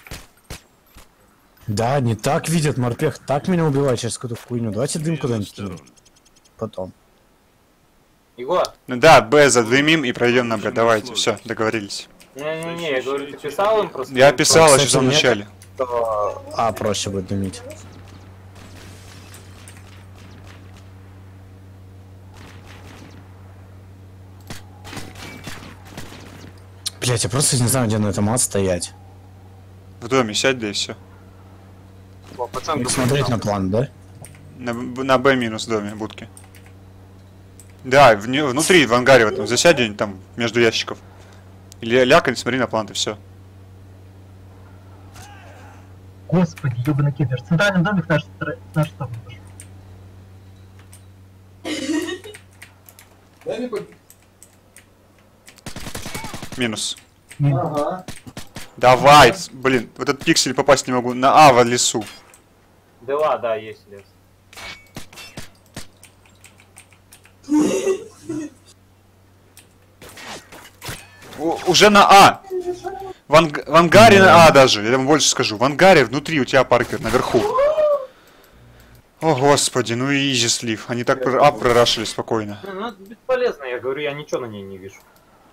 Да, не так видят, морпех. Так меня убивает через какую-то хуйню. Давайте дым куда-нибудь кинем. Сторон. Потом. Егор, Ну да, Б задымим и пройдем на Б. Давайте, все, договорились. не-не-не, я говорю, ты писал им просто? Я писал еще в Кстати, самом нет. начале. То А проще будет дымить. Блять, я просто не знаю, где на этом ад стоять. В доме сядь, да и все. О, пацан, И смотреть на план, да? На, Б- на Б минус доме будки. Да, в, не- внутри, в ангаре в этом, засядь где-нибудь там между ящиков. Или лякай, смотри на план, и все. Господи, ёбаный кипер. В центральном доме в наш, стра- в нашу сторону пошел. Минус. Ага. Давай, с- блин, в этот пиксель попасть не могу. На А в лесу. Дела, да, есть лес. У- уже на А. В, анг- в ангаре на А даже, я вам больше скажу. В ангаре внутри у тебя Паркер, наверху. О господи, ну и изи слив. Они так про- А прорашили спокойно. Ну, ну, это бесполезно, я говорю, я ничего на ней не вижу.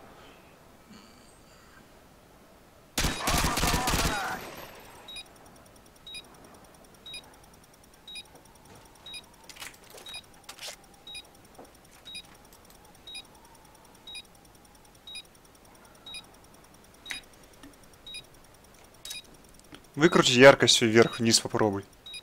Выкрути яркость вверх-вниз попробуй.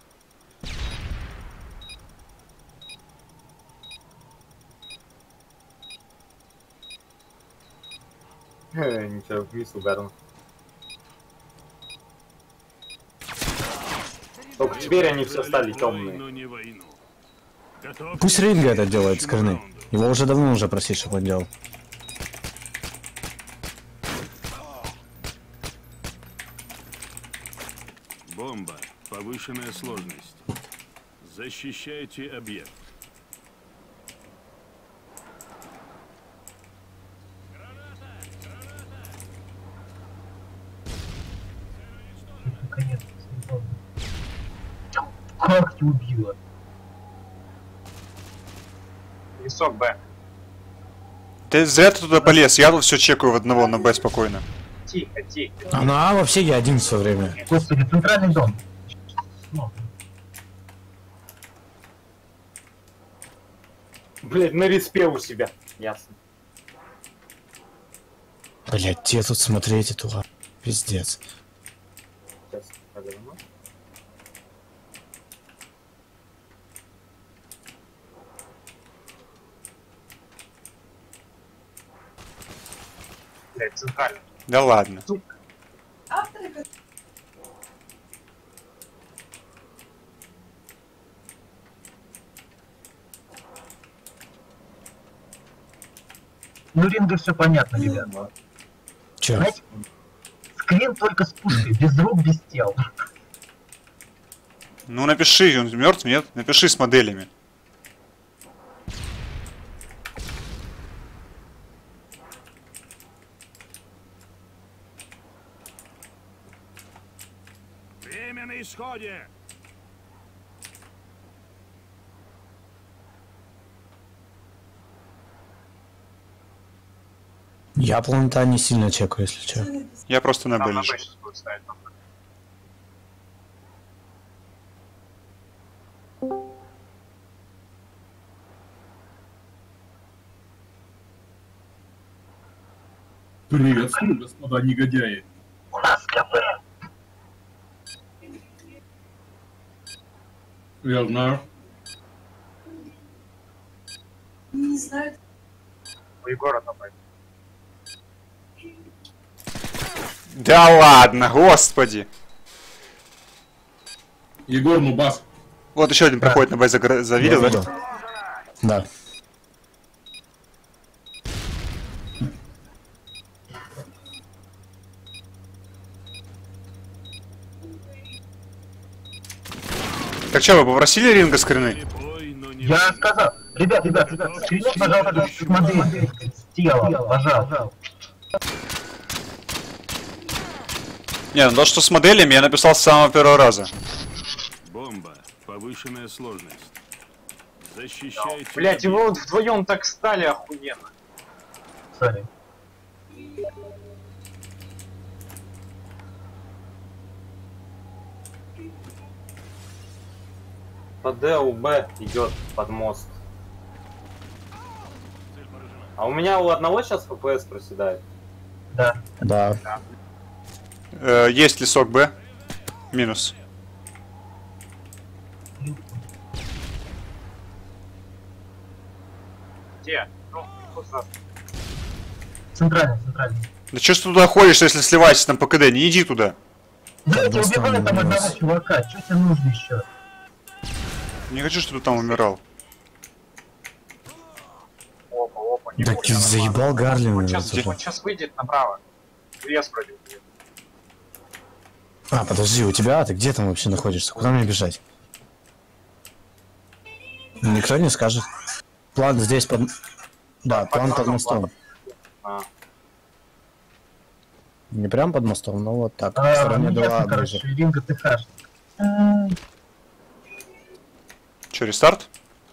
Ничего, вниз ударно. Только теперь они все стали Дали бой, темные. но не войну. Готовьтесь Пусть к Ринга это делает с следующему корны. раунду. Его уже давно уже просить, чтобы он делал. Бомба. Повышенная сложность. Защищайте объект. Наконец-то. Как ты убила? Лесок Б. Ты зря ты туда полез, я тут все чекаю в одного на Б спокойно. Тихо, тихо. А на А вообще я один все время. Господи, центральный дом. Ну, Блять, на респе у себя. Ясно. Блять, где тут смотреть эту А? Пиздец. Сейчас поверну. Блять, центральный. Да ладно. Авторы, как ну ринга все понятно, ребят. Че? Знаете, скрин только с пушкой, без рук, без тел. Ну напиши, он мертв, нет? Напиши с моделями. Время на исходе. Я планета не сильно чекаю, если что. Я просто на Там Б на лежу. Б сейчас будет ставить. Приветствую, господа негодяи. У нас КП. Я знаю. Не знаю. У Егора там Б. Да ладно, господи. Егор, ну бас. Вот еще один проходит на Б, загр- завидел, да? Да. Так что, вы попросили ринга скрины? Бой, но не Я войну. сказал, ребят, ребят, ребят, скриньте, пожалуйста, с модель, с тела, пожалуйста. Не, ну то, что с моделями, я написал с самого первого раза. Бомба. Повышенная сложность. Защищайте. Блять, и вы вот вдвоем так стали охуенно. Сори. По Д у Б идет под мост. А у меня у одного сейчас эф пи эс проседает. Да. Да. Э, есть лесок Б. Минус. Где? Ну, куда? Центральный, центральный. Да что ж ты туда ходишь, если сливаешься там по КД? Не иди туда. Дайте, Просто убивай там минус. одного чувака, что тебе нужно еще? Не хочу, чтобы ты там умирал. Опа, опа, не Так будет. заебал Гарлин. Он сейчас, уже. он сейчас выйдет направо. Лес вроде будет. А, подожди, у тебя? Ты где там вообще находишься? Куда мне бежать? Никто не скажет. План здесь под... Да, план под мостом. А. Не прям под мостом, но вот так. В А, стороне ну, два ясно, ближе. короче, ринга ТХ. Че, рестарт?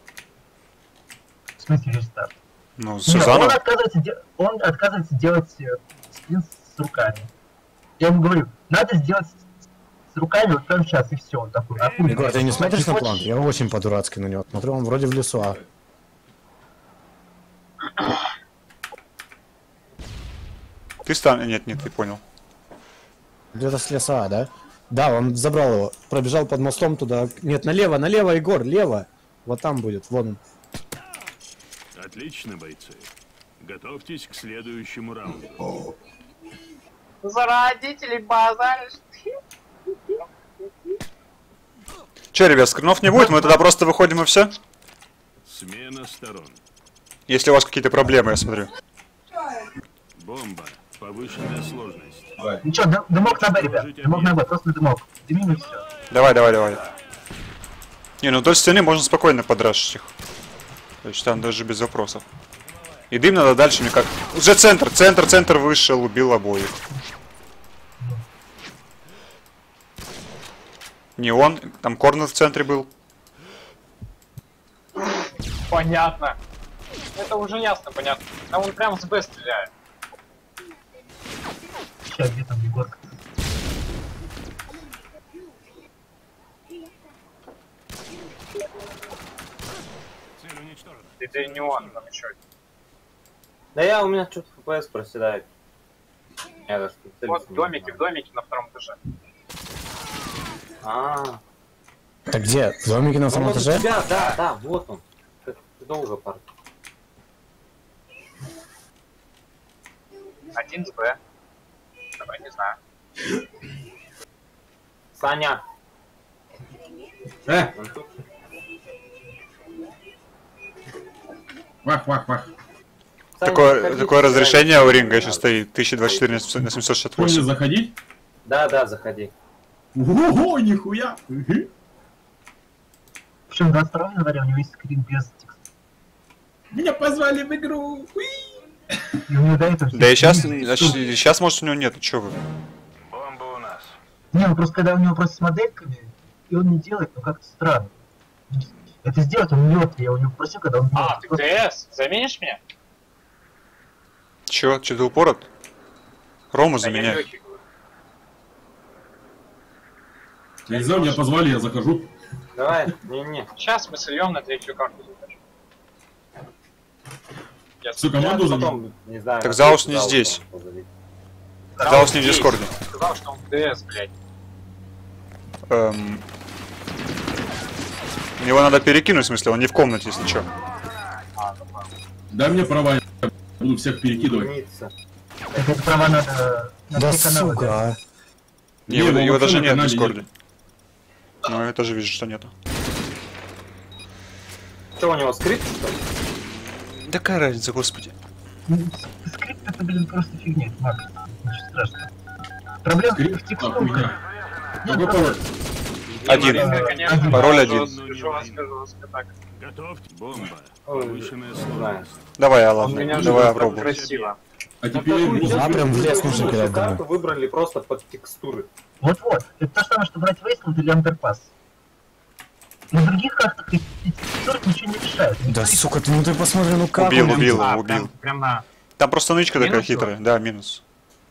В смысле рестарт? Ну, Не, все он заново. отказывается, де- он отказывается делать э, скрин с руками. Я ему говорю, надо сделать с руками вот прямо сейчас, и все. Он такой, а хуй. Егор, ты не смотришь на Хочешь- план? Я очень по-дурацки на него смотрю, он вроде в лесу, а... Ты стан... Нет, нет, ты понял. Где-то с леса, да? Да, он забрал его. Пробежал под мостом туда. Нет, налево, налево, Егор, лево. Вот там будет, вон он. Отлично, бойцы. Готовьтесь к следующему раунду. За родителей базаришь. Че, ребят, скринов не будет, мы тогда просто выходим и все? Смена сторон. Если у вас какие-то проблемы, я смотрю. Бомба. Повышенная сложность. Ничего, дым- дымок на Б, ребят. Дымок на Б, просто дымок. Дымим и все. Давай, давай, давай. Не, ну вдоль стены можно спокойно подрашить их. То есть там даже без вопросов. И дым надо дальше, мне как... Уже центр, центр, центр вышел, убил обоих. Не он, там корнер в центре был. Понятно. Это уже ясно, понятно. Там он прям с Б стреляет. Сейчас, где там Егорка? Цель уничтожена. Это не он, там еще. Да я, у меня что-то эф пи эс проседает. Я даже не целюсь, Вот не домики, в знаю. домике на втором этаже. А, Так где? В домике на он втором вот у этаже? тебя, да, да, вот он. Как долго, парк. Один с Б. Давай, не знаю. Саня. Э, Он тут? вах, вах, вах. Такое, заходите, такое играйте. разрешение у ринга еще стоит. тысяча двадцать четыре на семьсот шестьдесят Что, мне восемь. заходить? Да, да, заходи. Ого, нихуя! Мгм. Причем двадцать второго января у него есть скрин без текста. Меня позвали в игру! Уи! И у него до этого... Да и сейчас, сейчас... сейчас может у него нет, чё вы. Бомба у нас. Не, ну просто когда у него просто с модельками, и он не делает, ну как-то странно. Это сделать он мертв, я у него просил, когда он А, мертв. ты ТС, заменишь меня? Чё, чё ты упорот? Рому Да я заменяй. лёгкий говорю. Нельзя, меня позвали, я захожу. Давай, не-не. Сейчас мы сольем на третью карту закажем. Я Всю Я команду заменил. потом, не знаю. Так на Заус какой не зал здесь. там позовите. Заус не в дискорде. сказал, что он ТС, блядь. Эм... Его надо перекинуть, в смысле, он не в комнате, если чё. Дай мне права, я буду всех перекидывать. Единица. Так это права надо... на Да все каналы, сука, да. а. Не, его, его его вообще даже на нет в канале дискорде. нет. Ну, я тоже вижу, что нету. Что у него, скрипт, что ли? Да какая разница, господи. Ну, скрипт это, блин, просто фигня, это Макс. Ничего страшного. Проблема в Скрипт? А, текстурах. хуйня. Нет, Какой просто- пароль? Один. Маринка, конечно, Пароль да, один. жестко, жестко, жестко так. Готовьте. Бомба. Ой, Повышенная не знаю. сложность. Давай, Он ладно, меня давай жестко, попробуем. красиво. А На теперь... такую ну, Да, прям в лес текстуру нужно кидать, карту думаю. выбрали просто под текстуры. Вот-вот. Это то же самое, что брать Wasteland или Underpass. На других картах эти текстуры ничего не решают. Да сука, ты ну ты посмотри, ну как Убил, он- убил. А, убил. Прям, прям на... Там просто нычка такая Минус хитрая. Да, минус.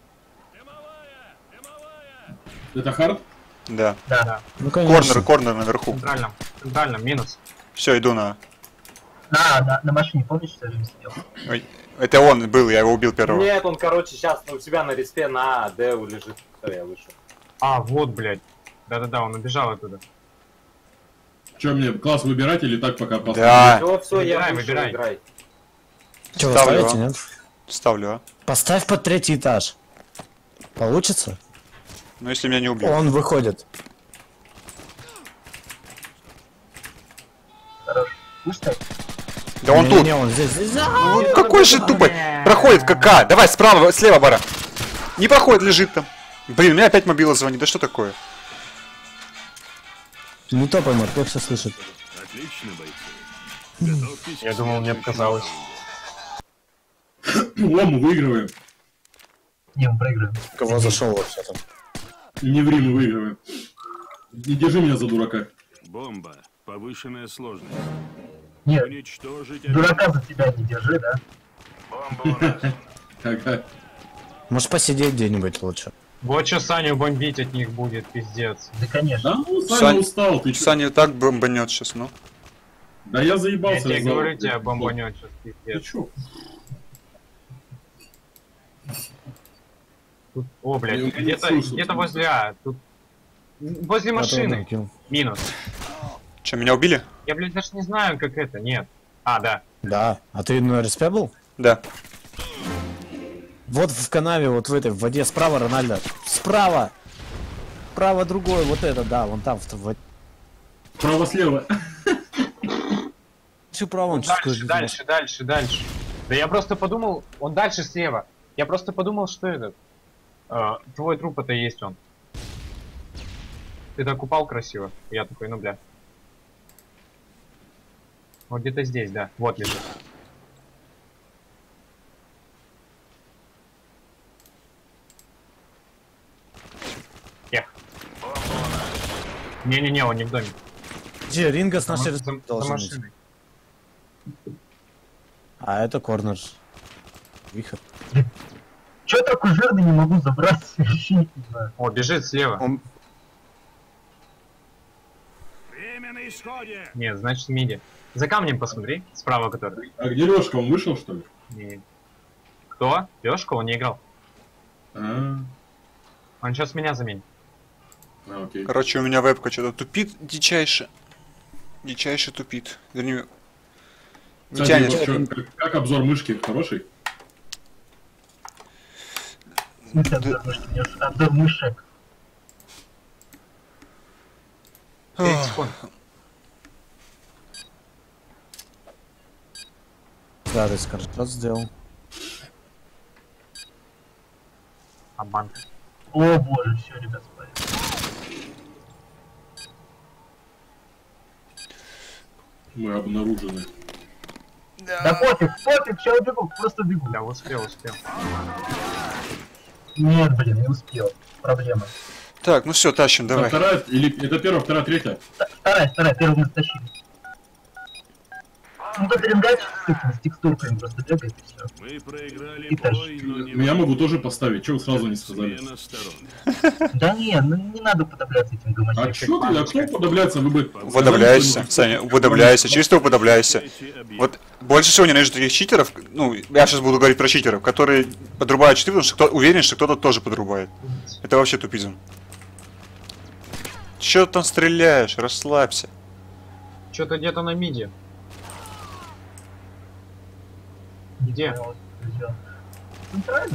Это хард? Да. Да. Ну конечно. Корнер, корнер наверху. Центральном, центральном, минус. Все, иду на... На, на, на машине, помнишь, что я время сидел? Ой, это он был, я его убил первого. Нет, он, короче, сейчас у себя на респе на Дэу лежит. Всё, я вышел. А, вот, блядь. Да-да-да, он убежал оттуда. Че мне, класс выбирать или так пока поставить? Да. Все, все, я Выбирай, вышел, выбирай. играй. Че, вы Ставлю, ставите, а? нет? Ставлю, а. Поставь под третий этаж. Получится? Ну, если меня не убьют. Он выходит. Хорош. Пусто. Да он не, тут. Не, он здесь, здесь. А, Ну, какой же тупой. Проходит КК. Давай, справа, слева, Бара. Не проходит, лежит там. Блин, у меня опять мобила звонит. Да что такое? Не топай, Марк, все слышит. Отлично, бойцы. Готовьтесь. Я думал, мне показалось. Лому выигрываем. Не, мы проиграем. Кого зашел вообще там? И не ври, мы выигрываем. Не держи меня за дурака. Бомба. Повышенная сложность. Нет, Уничтожить... дурака за тебя не держи, да? Бомба у нас. Ага. Может посидеть где-нибудь лучше. Вот что Саню бомбить от них будет, пиздец. Да, конечно. Да ну, Саня Сань- устал, ты чё? Саня так бомбанет сейчас, ну. Да я Я заебался. тебе за- говорю, тебя бомбанет сейчас, Ты пиздец. чё? Тут, о, блядь, Я где-то слышу, где-то слышу. возле А. Тут... Возле машины. Минус. Че, меня убили? Я, блядь, даже не знаю, как это, нет. А, да. Да. А ты на РСП был? Да. Вот в канаве, вот в этой, в воде, справа Рональдо. Справа! Справа другой, вот это, да, вон там, в воде. Право-слева. Чё право, он чё Дальше, скажет, дальше, дальше, дальше. Да я просто подумал, он дальше слева. Я просто подумал, что этот... э, твой труп это и есть он. Ты так упал красиво. Я такой, ну бля. Вот где-то здесь, да. Вот лежит. Эх. Не-не-не, он не в доме. Где, Ринга с За, нашей за- за должен быть. машиной. А это корнер. Выход. Чё такой жирный не могу забрать? Вообще не знаю. О, бежит слева. Он... Время на исходе. Нет, значит миди. За камнем посмотри, справа который. А где Лёшка, он вышел, что ли? Не. Кто? Лёшка, он не играл. А, Он сейчас меня заменит. а, окей. Короче, у меня вебка что-то тупит дичайше. Дичайше тупит. Вернее, не Кстати, тянет. вот чё, как, как обзор мышки? Хороший? В смысле обзор мышки? У меня ж обзор мышек. пять секунд. Да, ты скажешь, раз сделал. Обман. О боже, все, ребят, спали. Мы обнаружены. Да пофиг, пофиг, сейчас убегу, просто убегу. Да, успел, успел. Нет, блин, не успел. Проблема. Так, ну все, тащим, Это давай. вторая, или это первая, вторая, третья? Т- Вторая, вторая, первую мы стащили. Ну тут ренгачик с текстурками просто бегает и все. Мы проиграли И тащим. бой, но не Ну, я могу тоже поставить, чего вы сразу не сказали? смена сторон. Да не, ну не надо уподобляться этим А гомосексуалам. чё ты, а кто уподобляется? Вы бы... Уподобляйся, Саня, уподобляйся, чисто уподобляйся. Вот больше всего ненавижу таких читеров, ну, я сейчас буду говорить про читеров, которые подрубают читы, потому что кто уверен, что кто-то тоже подрубает. Это вообще тупизм. Чё ты там стреляешь? Расслабься. Что-то где-то на миде. Где? Центрально?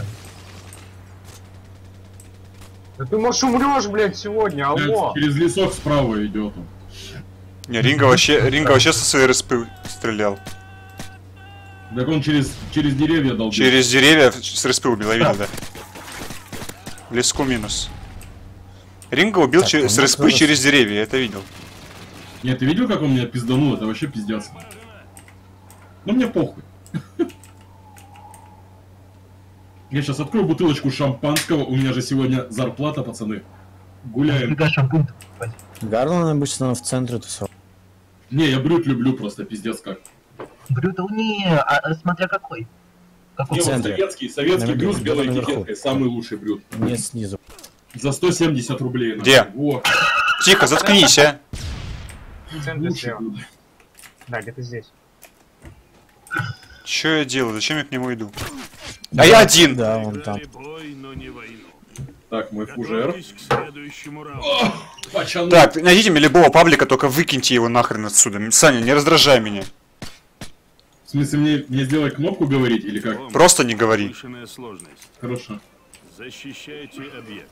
Да ты, может, умрешь, блядь, сегодня, алло. Через лесок справа идет он. Не, Ринга вообще, Ринга вообще со своей РСП стрелял. Так он через, через деревья долбил. Через деревья с РСП убил, я видел, да. В леску минус. Ринга убил Так, че- с ну, РСП надо- через деревья, я это видел. Нет, ты видел, как он меня пизданул? Это вообще пиздец. Ну мне похуй. Я сейчас открою бутылочку шампанского, у меня же сегодня зарплата, пацаны. Гуляем. Фига шампунь покупать. Гарлан обычно в центре тусовал. Не, я брют люблю просто, пиздец как. Брютал не, а, а смотря какой. Какой Не, вот центре. советский, советский Наверху, брют с белой наверху. этикеткой, самый лучший брют. Не снизу. За сто семьдесят рублей. Где? Во, Тихо, заткнись, а. В центре лучший слева. брют. Да, где-то здесь. Чё я делаю? Зачем я к нему иду? А я один! Да, он там. Проиграли бой, но не войну. Так, мой фужер. Готовьтесь к следующему раунду. Пацаны. Так, найдите мне любого паблика, только выкиньте его нахрен отсюда. Саня, не раздражай меня. В смысле, мне, мне сделать кнопку говорить или как? Бомба. Просто не говори. Повышенная сложность. Хорошо. Защищайте объект.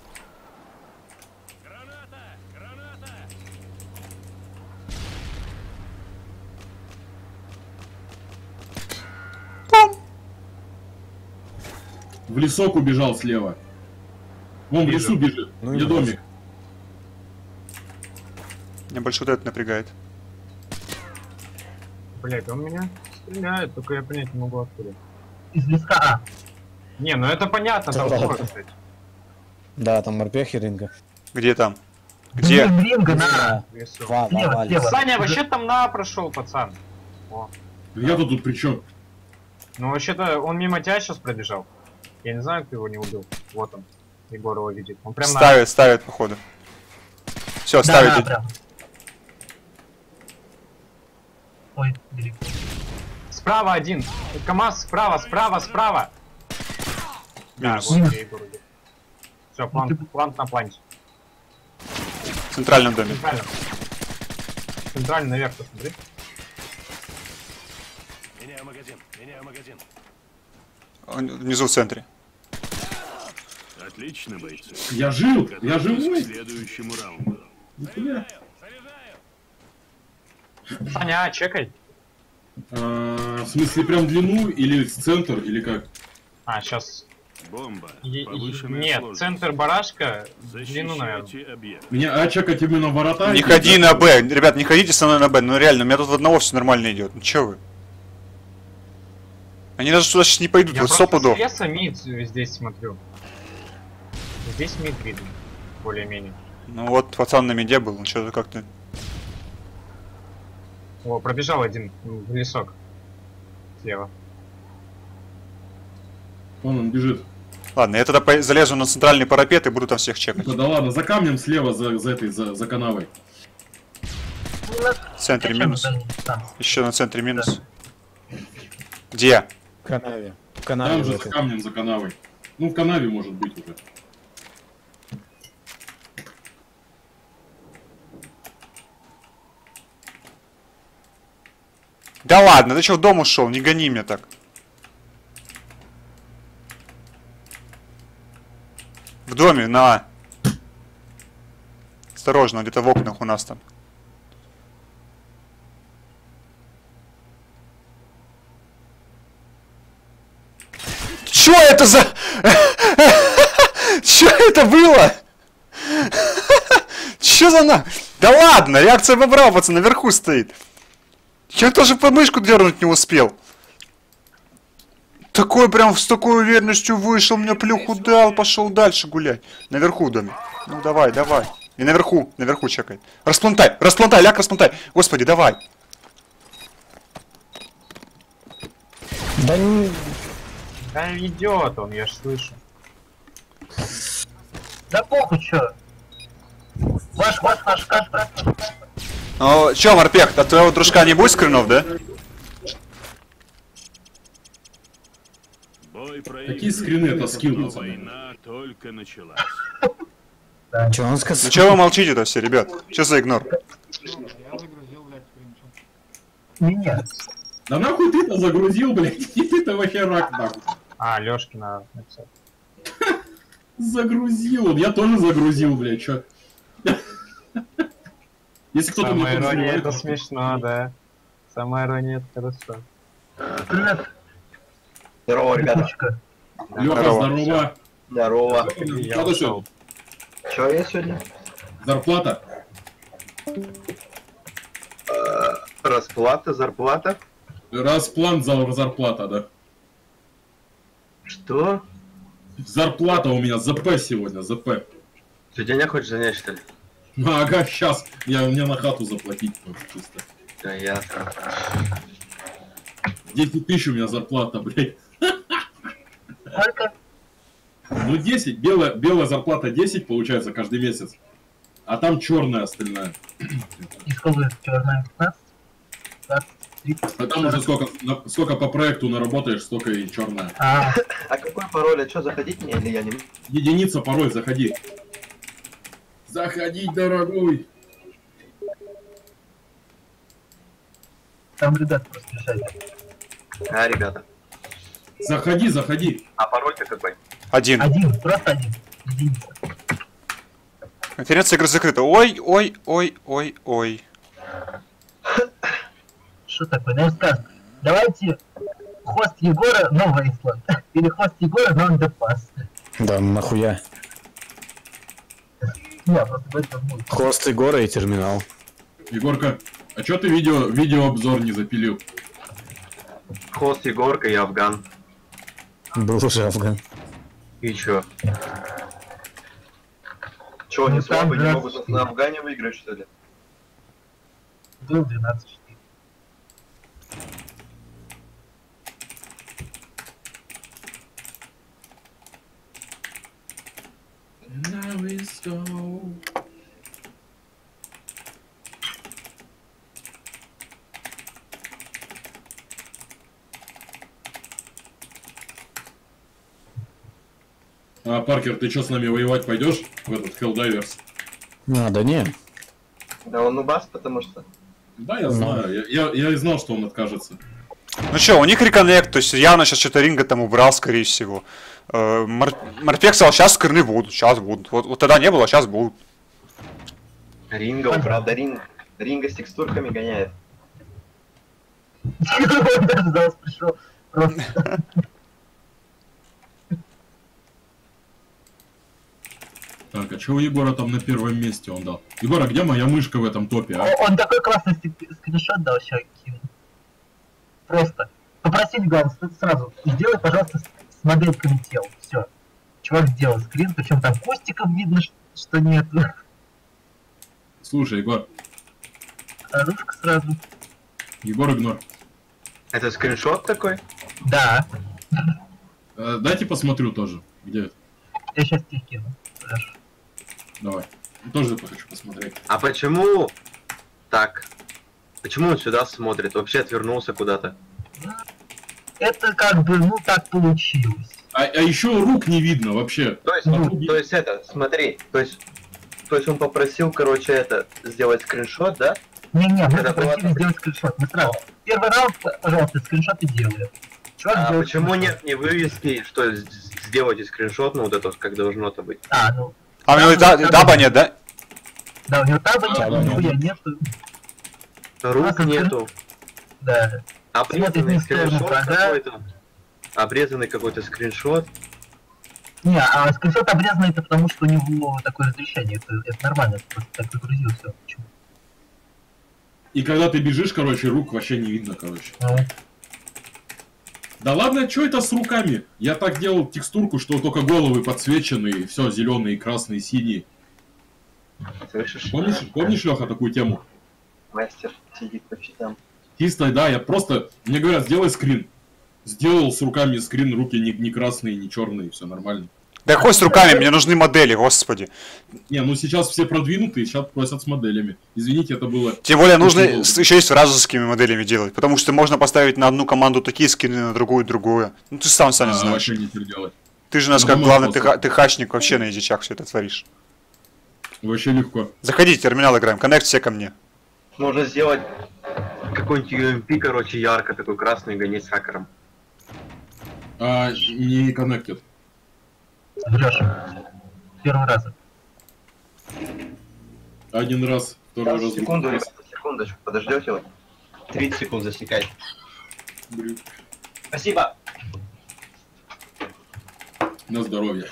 В лесок убежал слева. Вон в лесу бежит. Ну и Где молодец. домик? Меня больше вот это напрягает. Блять, он меня стреляет, только я понять не могу откуда. Из леска А. Не, ну это понятно, там Да скоро, ладно. кстати. Да, там морпехи ринга. Где там? Где? Блин, ринга на. В лесу. Два, Слева, два, слева. Саня, вообще там на прошел, пацан. О. Я-то тут при чем? Ну вообще-то он мимо тебя сейчас пробежал. Я не знаю, кто его не убил. Вот он. Егор его видит. Он прям Ставит, ставит, походу. Все, Да, да, ставите. прям. Ой, далеко. на... Справа один. КамАЗ справа, справа, справа. Да, Минус. вот я Егор убил. Все, план, план на планте. В центральном доме. Центрально. Центрально наверх посмотри. Меняю магазин. Меняю магазин. Он внизу в центре. Отлично, бойцы. Я жил, я Готовьтесь живой. к следующему раунду. Нихуя. Саня, а, чекай. А, в смысле, прям длину или в центр, или как? А, сейчас. Бомба. Е- Повышенная Нет, сложность. центр барашка, длину, наверное. Защищайте объект. Мне А чекать именно ворота? Не или ходи как? на Б. Ребят, не ходите со мной на Б. Ну реально, у меня тут в одного все нормально идет. Ну чё вы? Они даже сюда сейчас не пойдут, Я вот просто сто пудов. с леса мид здесь смотрю. Здесь мид видно. Более-менее. Ну вот пацан на меде был, он что-то как-то... О, пробежал один в лесок. Слева. Вон он бежит. Ладно, я тогда по- залезу на центральный парапет и буду там всех чекать. Да, да ладно, за камнем слева, за, за этой, за, за канавой. В центре Зачем минус. за- там? Еще на центре минус. Где? В канаве. В канаве. Там в же за этой. камнем, за канавой. Ну, в канаве может быть уже. Да ладно, ты что в дом ушел? Не гони меня так. В доме, на. Осторожно, где-то в окнах у нас там. Чё это за... это было? Чё за на? Да ладно, реакция бобра, пацан, наверху стоит. Я тоже по мышку дернуть не успел. Такой прям с такой уверенностью вышел, мне плюху дал, пошел дальше гулять. Наверху доме. Ну давай, давай. И наверху, наверху чекай. Расплантай, расплантай, ляг, расплантай. Господи, давай. Да не... Да идет он, я ж слышу. Да похуй, чё. Ваш, ваш, ваш, ваш, ваш. Ну, чё, Морпех, от твоего дружка не будет скринов, да? Бой Какие скрины это скилл, но пацаны? война только началась. Чё он сказал? Ну чё вы молчите-то все, ребят? Чё за игнор? Меня. Да нахуй ты-то загрузил, блядь, и ты-то вообще рак, нахуй. А, Лёшки надо написать. Загрузил он, я тоже загрузил, блядь, чё? Если кто-то мне Самая ирония это подзывает, смешно, да. Самая ирония это хорошо. Привет. Здорово, ребята. Кучка. Лёха, здорово. Здорово. Я Что ушел. сегодня? Чё я сегодня? Зарплата? Э, Расплата, зарплата. Расплан за зарплата, да. Что? Зарплата у меня ЗП сегодня, ЗП. Ты денег хочешь занять, что ли? Ну, ага, сейчас. Я, мне на хату заплатить ну, чисто. Да ясно. десять тысяч у меня зарплата, блядь. Сколько? Ну десять, белая, белая зарплата десять получается каждый месяц. А там черная остальная. И сколько черная? пятнадцать? двадцать, тридцать, А там уже сколько, на- сколько по проекту наработаешь, столько и черная. А, А какой пароль? А что, заходить мне или я не... Единица порой, заходи. Заходи, дорогой. там ребят просто решают. А, ребята. Заходи, заходи. А пароль-то какой? Один. Один, просто один. Единица. Конференция игры закрыта. Ой, ой, ой, ой, ой. Что такое? Наверное, скажут, давайте хост Егора, но Wasteland. Или хост Егора, но Underpass. Да нахуя. Не, просто Wasteland будет. Хост Егора и терминал. Егорка, а чё ты видео, видеообзор не запилил? Хост Егорка и Афган. Был уже Афган. И чё? Чё, они Ну, там слабые, не двенадцать могут на Афгане выиграть, что ли? Был двенадцать четыре. А, Паркер, ты чё с нами воевать пойдешь в этот Helldivers? А, да не. Да он нубас, потому что... Да, я знаю. Я, я, я и знал, что он откажется. Ну чё, у них реконнект, то есть явно сейчас что-то Ринга там убрал, скорее всего. Э, Мор... Морпех сказал, сейчас скрины будут, сейчас будут. Вот, вот тогда не было, сейчас будут. Ринга, он, правда, ринг. Ринга с текстурками гоняет. Он даже за вас пришел. Просто. Так, а чё у Егора там на первом месте он дал? Егор, а где моя мышка в этом топе, а? Он такой классный ски- скриншот дал, сейчас кину. Просто. Попросили, главное, сразу. Сделай, пожалуйста, с с модельками тел. Все. Чувак сделал скрин, причем там кустиков видно, ш- что нет. Слушай, Егор, Оружка сразу. Егор игнор. Это скриншот такой? Да. Э, дайте посмотрю тоже. Где это? Я сейчас тебе кину. Подожди. Давай. Тоже хочу посмотреть. А почему... Так. Почему он сюда смотрит? Вообще отвернулся куда-то. Это как бы, ну, так получилось. А, а еще рук не видно вообще. То есть, Ну, то есть это, смотри, то есть, то есть он попросил, короче, это, сделать скриншот, да? Не-не, мы Это попросили было- сделать скриншот. Мы сразу. Первый раунд, пожалуйста, скриншоты делаем. Чувак А сделал почему скриншот. нет не вывески, что с- сделайте скриншот, ну вот это вот, как должно-то быть? А, ну, А у него да- даба нет, да? да, у него таба нет, Таба нихуя нету. Рук Просто нету. Да. Обрезанный Смотрит в сторону скриншот врага. какой-то. Обрезанный какой-то скриншот. Не, а скриншот обрезанный это потому, что у него такое разрешение. Это, это нормально, это просто так загрузил все. Почему? И когда ты бежишь, короче, рук вообще не видно, короче. Ну. Да ладно, что это с руками? Я так делал текстурку, что только головы подсвечены, все, зеленые, красные, синие. Слышишь? Помнишь, помнишь, Леха, такую тему? Мастер сидит по щитам. Чисто, да, я просто... Мне говорят, сделай скрин. Сделал с руками скрин, руки не, не красные, не черные, все нормально. Да хоть с руками, мне нужны модели, господи. Не, ну сейчас все продвинутые, сейчас просят с моделями. Извините, это было... Тем более нужно еще и с вражескими моделями делать, потому что можно поставить на одну команду такие скины, на другую другую. Ну ты сам сам а, знаешь. вообще не делать. Ты же у нас Ну, как думаю, главный просто. ты, ты хачник вообще на язычах все это творишь. Вообще легко. Заходите, терминал играем, коннект все ко мне. Можно сделать какой-нибудь ю эм пи, короче, ярко, такой красный, гонить с хакером. А, не коннектит. Врешь. Первый раз. Один раз, второй раз. Секунду, ребята, секундочку, подождете вот. тридцать секунд засекай. Блин. Спасибо. На здоровье.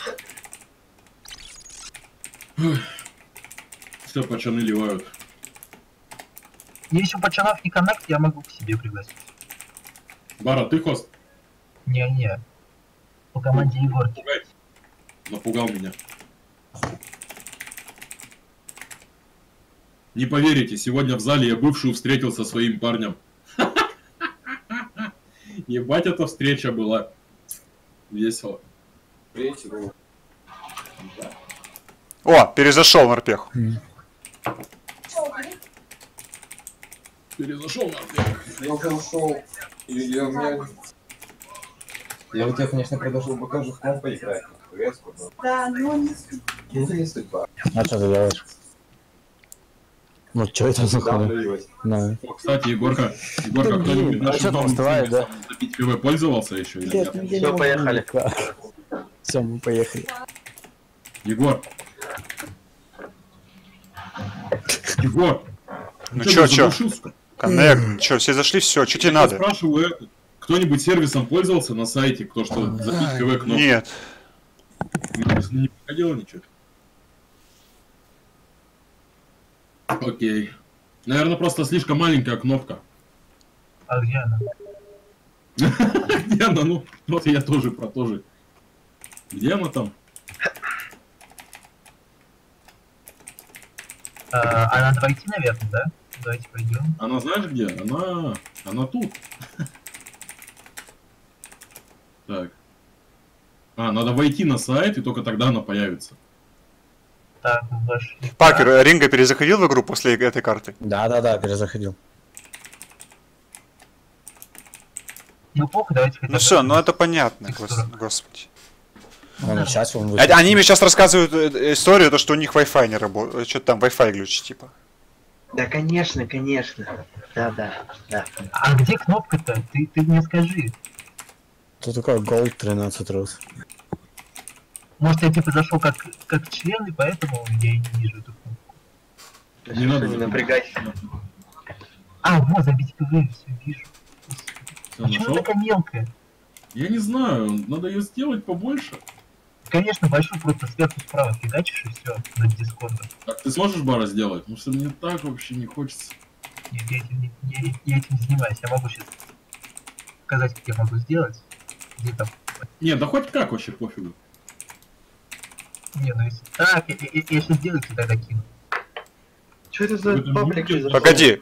Все, пацаны ливают. Если у пацанов не коннект, я могу к себе пригласить. Бара, ты хост? Не-не. По команде Егорки. Напугал меня. Не поверите, сегодня в зале я бывшую встретил со своим парнем. Ебать, эта встреча была. Весело. О, перезашел морпех. Перезашел морпех. Я уже ушел. И я, меня... я бы тебе, конечно, предложил бы тоже в комп поиграть. Да, но не Не судьба. А что ты делаешь? Ну что это за хуйня? Да. О, кстати, Егорка, Егорка, Да, кто-нибудь блин, а нашим чё там новым вставает, да? сервисом запить ПВ пользовался еще или Нет, нет? я не Всё, могу поехали. никак. Все, мы поехали. Егор. Егор. Ну ты чё, бы чё? задушил, сука? Коннект, чё, все зашли, все, что тебе Я надо? спрашиваю, кто-нибудь сервисом пользовался на сайте, кто что, запить КВ кнопку? Нет. Не, не приходило ничего? Окей. Наверное, просто слишком маленькая кнопка. А где она? Где она? Ну, вот я тоже про то же. Где она там? А, а надо войти, наверное, да? Давайте пойдем. Она знаешь где? Она... Она тут. Так. А, надо войти на сайт, и только тогда она появится. Так, ваш... Паркер, Ринго перезаходил в игру после этой карты? Да-да-да, перезаходил. Ну плохо, давайте хотя Ну бы... все, ну это понятно, Текстура. гос- господи. Он сейчас он А- Они мне сейчас рассказывают э, историю, то, что у них Wi-Fi не работает, что-то там Wi-Fi глючит, типа. Да, конечно, конечно. Да, да, да. А где кнопка-то? Ты, ты мне скажи. Тут такой Gold тринадцать раз. Может, я типа зашел как, как член, и поэтому я и не вижу эту кнопку. Не надо. Не напрягайся. А, вот, забить ПВ, все вижу. Всё, Почему нашел? такая мелкая? Я не знаю, надо ее сделать побольше. Конечно, большой просто сверху справа фигачишь и все, над дискордом. Так, ты сможешь бара сделать? Потому что мне так вообще не хочется. Нет, я этим, не, я, я этим не занимаюсь. Я могу сейчас показать, как я могу сделать. Где там? Не, да хоть как вообще пофигу. Не, ну если... Так, я, я, я сейчас сделаю, и тогда кину. Что это за Это паблик? мультик. произошел? Погоди.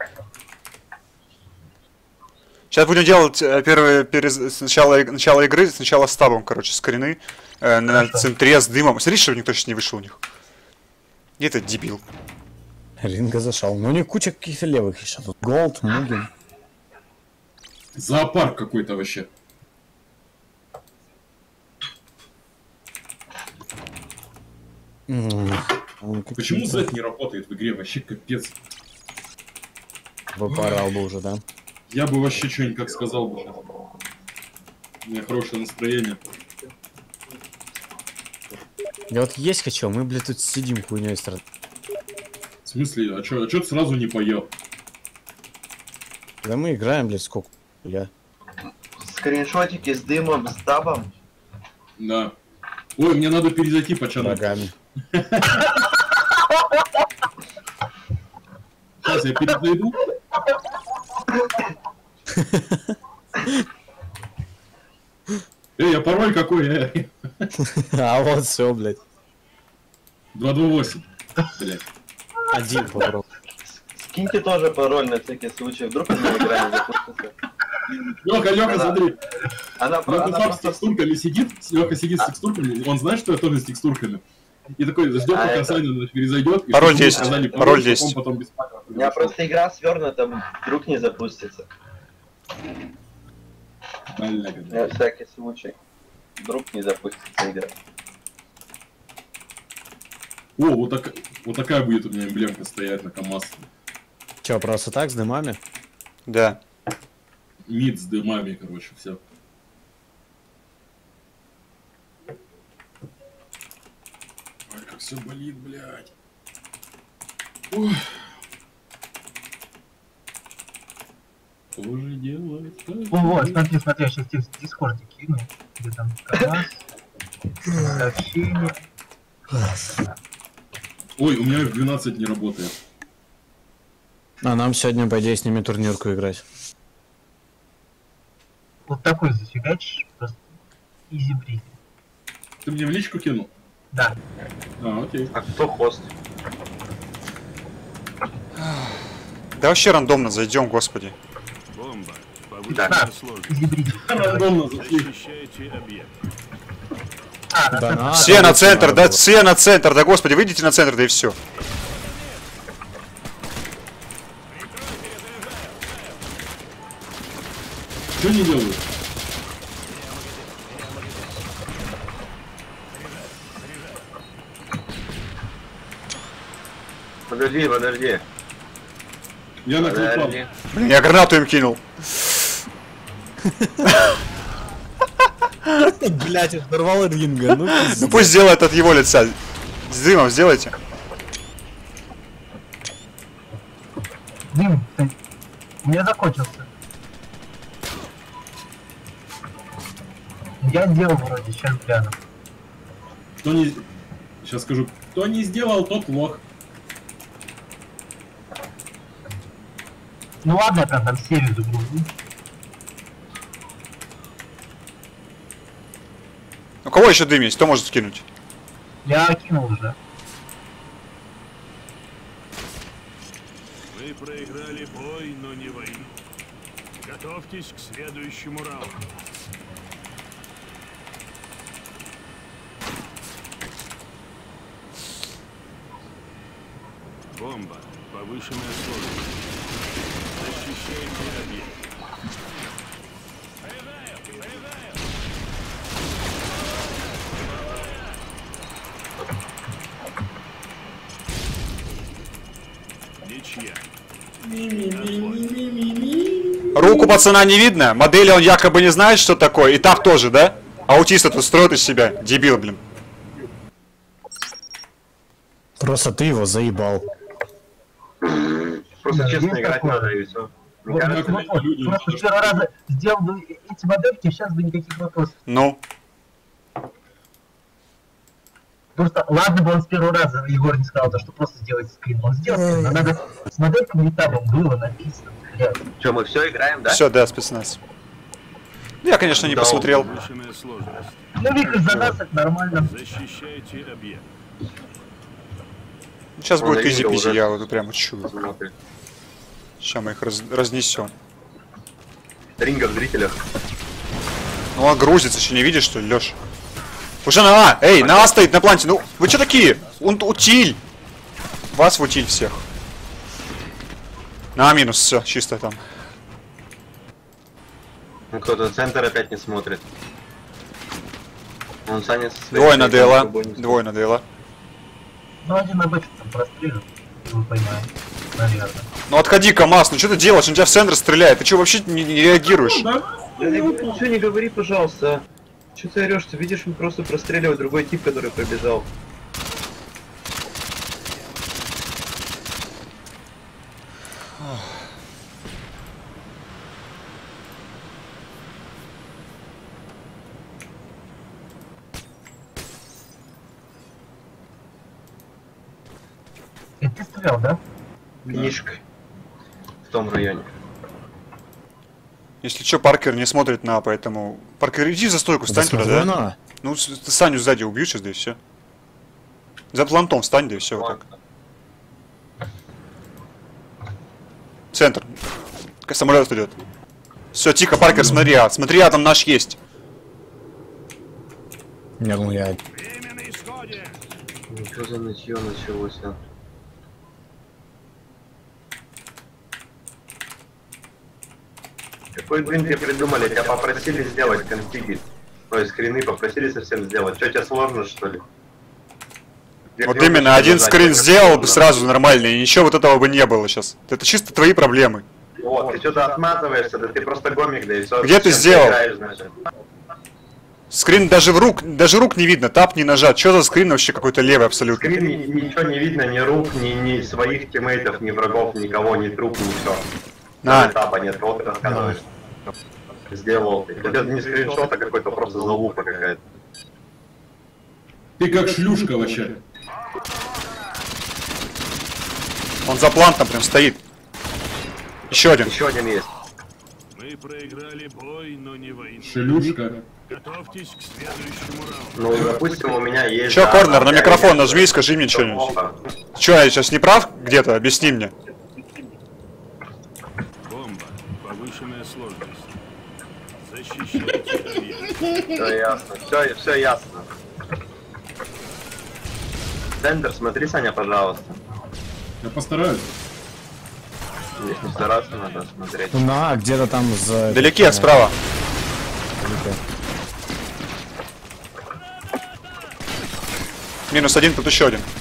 Сейчас будем делать э, первые перез... сначала, иг- начало игры, сначала с табом, короче, скрины э, на Хорошо. центре с дымом. Смотри, чтобы никто сейчас не вышел у них. Где этот дебил? Ринга зашел. Ну у них куча каких-то левых еще. Тут Gold, Мугин. Зоопарк какой-то вообще. М, он Почему какие-то- Z не работает в игре? Вообще капец. Вы поорал бы уже, да? Я бы вообще что-нибудь как сказал бы. сейчас. У меня хорошее настроение. Я вот есть хочу, а мы, блядь, тут сидим хуйней страдаем. В смысле, а чё, а чё ты сразу не поел? Да мы играем, блядь, сколько, я. Скриншотики с дымом, с табом. Да. Ой, мне надо перезайти, пацаны. Врагами. Сейчас я перезайду. Эй, а пароль какой? Э? А вот все, блядь. два два восемь. Блядь. Один пароль. Скиньте тоже пароль на всякий случай, вдруг он на экране запустится. Лёха, Лёха, Она- смотри. Она, Лёха она сам с просто... текстурками сидит, Лёха сидит с текстурками, он знает, что я тоже с текстурками. И такой ждет, А пока это- Саня перезайдет. и Пароль чтобы десять, сказали пароль чтобы десять. он потом бесплатно У меня перешел. просто игра свернута, вдруг не запустится. Маляга, На всякий случай. Вдруг не запустится игра. О, вот, так, вот такая будет у меня эмблемка стоять на КамАЗ. Че, просто так, с дымами? Да. Мид с дымами, короче, все. Ой, как все болит, блядь. Ой. Что же делать? Как О, вот, жить? смотри, смотри, я сейчас тебе в дискорде кину. Где там КамАЗ, сообщение. Ой, у меня эф двенадцать не работает. А нам сегодня, по идее, с ними турнирку играть. Вот такой зафигачишь, просто изи-бризи. Ты мне в личку кинул? Да. А, окей. А кто хост? Да вообще рандомно зайдем, господи. Бомба. Да. Повышенная сложность. Изи-бризи. Рандомно зашли. Защищайте объект. А, на Да, самом- на- Все да, на вот центр, надо да, было. все на центр, да господи, выйдите на центр, да и все. Что не делают? Подожди, подожди. Я на клепал. Подожди. Блин, я гранату им кинул. Блять, взорвал ринга, ну Ну пиздец. пусть сделает от его лица. С дымом сделайте. Дим, ты... у меня закончился. Я делал вроде, сейчас гляну. Кто не... Сейчас скажу. Кто не сделал, тот лох. Ну ладно, я прям там серию загружу. У кого еще дым есть? Кто может скинуть? Я кинул уже. Вы проиграли бой, но не войну. Готовьтесь к следующему раунду. Бомба. Повышенная сложность. Защищайте объект. Ничья. Руку пацана не видно, модели он якобы не знает, что такое, и так тоже, да? Аутиста тут строит из себя, дебил, блин. Просто ты его заебал. Просто Да, честно есть играть такое. надо и все. Вот, кажется, ну, вот, люди просто не с первого раза сделал бы эти модельки, сейчас бы никаких вопросов. Ну, Просто ладно бы он с первого раза, Егор не сказал, то, что просто сделать скрин. Он сделал скрин, но надо с модельками и табом было написано. Блядь. Че, мы все играем, да? все, да, спецназ. Я, конечно, не Да, посмотрел. Повышенная сложность. Ну, Вик, из-за нас это нормально. Защищайте объект. Сейчас Он будет на видео изи-пизи, уже я вот прямо чую. Смотри. Сейчас мы их раз- разнесем. Ринга в зрителях. Ну он грузится, еще не видишь, что ли, Леш? Уже на А! Эй, на А стоит на планте. Ну, вы что такие? Он утиль. Вас в утиль всех. На А минус, все, чисто там. Ну кто-то центр опять не смотрит. Он Саня со своей Двое на стороны ДЛА. собой не смотрит. Двое на ДЛА. Ну, один на бэчку там прострелил. Вы понимаете, наверное. Ну отходи, КамАЗ, ну что ты делаешь? Он тебя в центр стреляет. Ты что вообще не, не реагируешь? Да ты ничего не говори, пожалуйста. Че ты орешь? Ты видишь, он просто простреливает другой тип, который пробежал. Это ты стрелял, да? Книжка. В том районе. Если что, Паркер не смотрит на, поэтому... Паркер, иди за стойку, встань Да туда, смотрю да? на. Ну, с- ты Саню сзади убью сейчас, да и все. За плантом встань, да и все, вот так. Центр. К- Самолет идет. Все, тихо, Паркер, смотри, а, смотри, а там наш есть. Не, ну я... Время на исходе. Ну что за нытье началось, а? Какой блин тебе придумали? Тебя попросили сделать конфиги. То есть скрины попросили совсем сделать. Что, тебе сложно, что ли? Где Вот кнопочки именно, один нажать, скрин как сделал бы нужно? сразу нормально, и ничего вот этого бы не было сейчас. Это чисто твои проблемы. Вот, ты что-то отматываешься, да ты просто гомик, да и все. Где ты Чем сделал? играешь, значит? Скрин даже в рук, даже рук не видно, тап не нажат. Что за скрин вообще какой-то левый абсолютно? Скрин ни- ничего не видно, ни рук, ни, ни своих тиммейтов, ни врагов, никого, ни труп, ничего. На. Этапа нет, кого ты рассказываешь. Сделал. Это не скриншот, а какой-то просто залупа какая-то. Ты как шлюшка вообще. Он за плантом прям стоит. Еще один. Еще один есть. Мы проиграли бой, но не войну. Шлюшка. Готовьтесь к следующему раунду. Ну, допустим, у меня есть... Че, да, Корнер, на я микрофон есть, нажми и скажи мне всё что-нибудь. плохо. Че, я сейчас не прав где-то? Объясни мне. Бомба. Повышенная сложность. Защищайте объект. Все ясно, все, все ясно. Центр, смотри, Саня, пожалуйста. Я постараюсь. Здесь не стараться надо смотреть. Ну на, где-то там за... Вдалеке, справа. Минус один, тут еще один.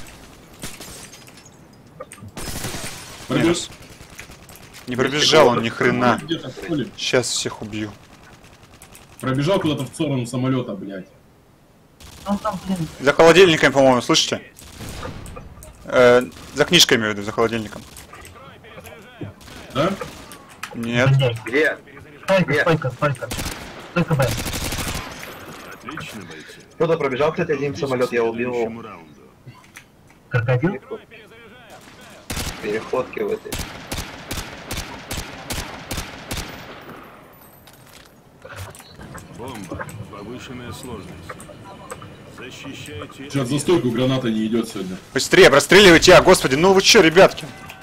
Минус. Не пробежал он ни хрена. Где-то в поле. Сейчас всех убью. Пробежал куда-то в сторону самолета, блядь. Он там, блин, За холодильником, по-моему, слышите? Э, за книжкой имею в виду, за холодильником. Да? Нет. блядь. Где? Стойка, Нет. стойка, стойка. Стойка, Б. Отлично, бойцы. Кто-то пробежал, кстати, один самолет, я убил его. Следующему раунду. Крокодил? Переходки в этой. Бомба. Повышенная сложность. Защищайте Сейчас за стойку граната не идет сегодня. Быстрее, простреливайте, а, господи, ну вы че, ребятки?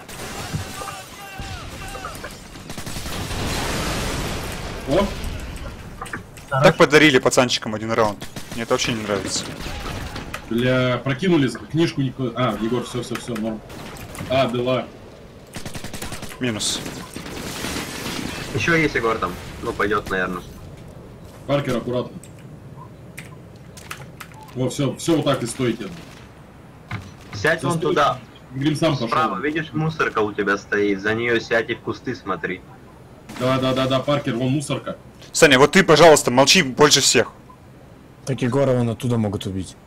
О, Так подарили пацанчикам один раунд. Мне это вообще не нравится. бля, прокинули книжку никто. А, Егор, все, все, все, норм. А, дела. Минус. Еще есть Егор там. Ну, пойдет, наверное. Паркер, аккуратно. О, все, все вот так и стойте. Сядь За вон стойку. туда. Грим сам пошел. Справа, видишь, мусорка у тебя стоит. За нее сядь и в кусты смотри. Да, да, да, да, Паркер, вон мусорка. Саня, вот ты, пожалуйста, молчи больше всех. Так Егора вон оттуда могут убить.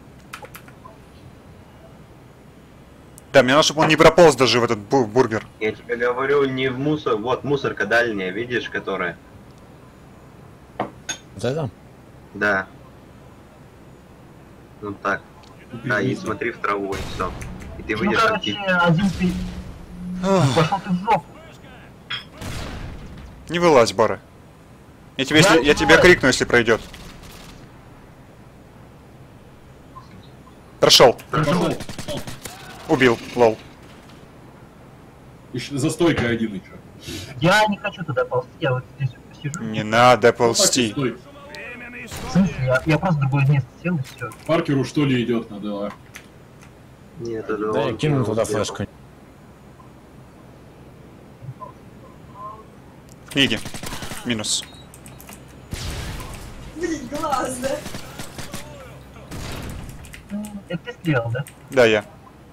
Да, мне надо, чтобы он не прополз даже в этот бу- бургер. Я тебе говорю, не в мусор. Вот мусорка дальняя, видишь, которая. Вот это? Да. Ну так. Да, и смотри в траву, и все. И ты Ну, выйдешь короче, актив. один ты... Пошел ты в жопу. Не вылазь, Бара. Я тебе, Да, если, я не тебя вылазь. крикну, если пройдет. Прошел. Пошел. Убил, лол. Еще за стойкой один еще. Я не хочу туда ползти, я вот здесь вот посижу. Не надо Вот так и ползти. стой. Время на В исходе. смысле? Я, я просто в другое место сел и все. Паркеру что ли идет на дела? Нет, это Да, он я кинул туда сделал. флешку. Книги. Минус. Блин, глаз, да? Это ты сделал, да? Да, я.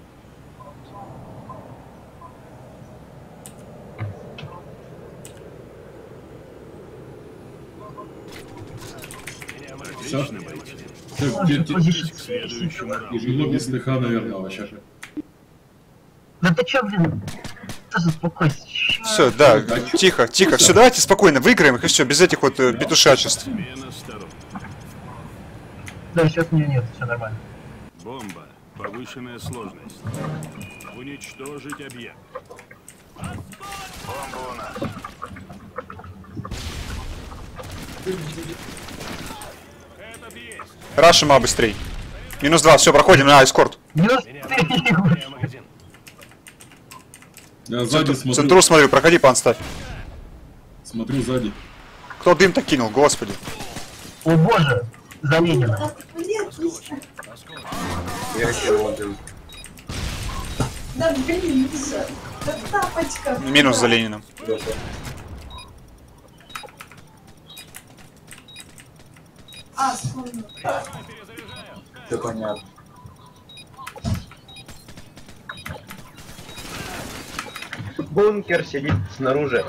Все? Отлично, бойцы. Ты, ты, Позиция. К следующему раунду. тяжело без стыха, наверное, вообще. Да ты чё, блин? Тоже успокойся. Чё? Все, да, А чё? тихо, тихо. Все, давайте спокойно выиграем их и все, без этих вот э, петушачеств. Смена сторон. Да, сейчас у меня нет, все нормально. Бомба. Повышенная сложность. Уничтожить объект. Бомба у нас. Рашима быстрей. Минус два, все, проходим на эскорт. Минус Я сзади смотрю. Центру смотрю, проходи, пан, ставь. Смотрю сзади. Кто дым-то кинул, господи. О боже, за Ленина. Я кинул один. Да блин, да тапочка. Минус за Лениным. А, вспомнил. Все понятно. Бункер сидит снаружи.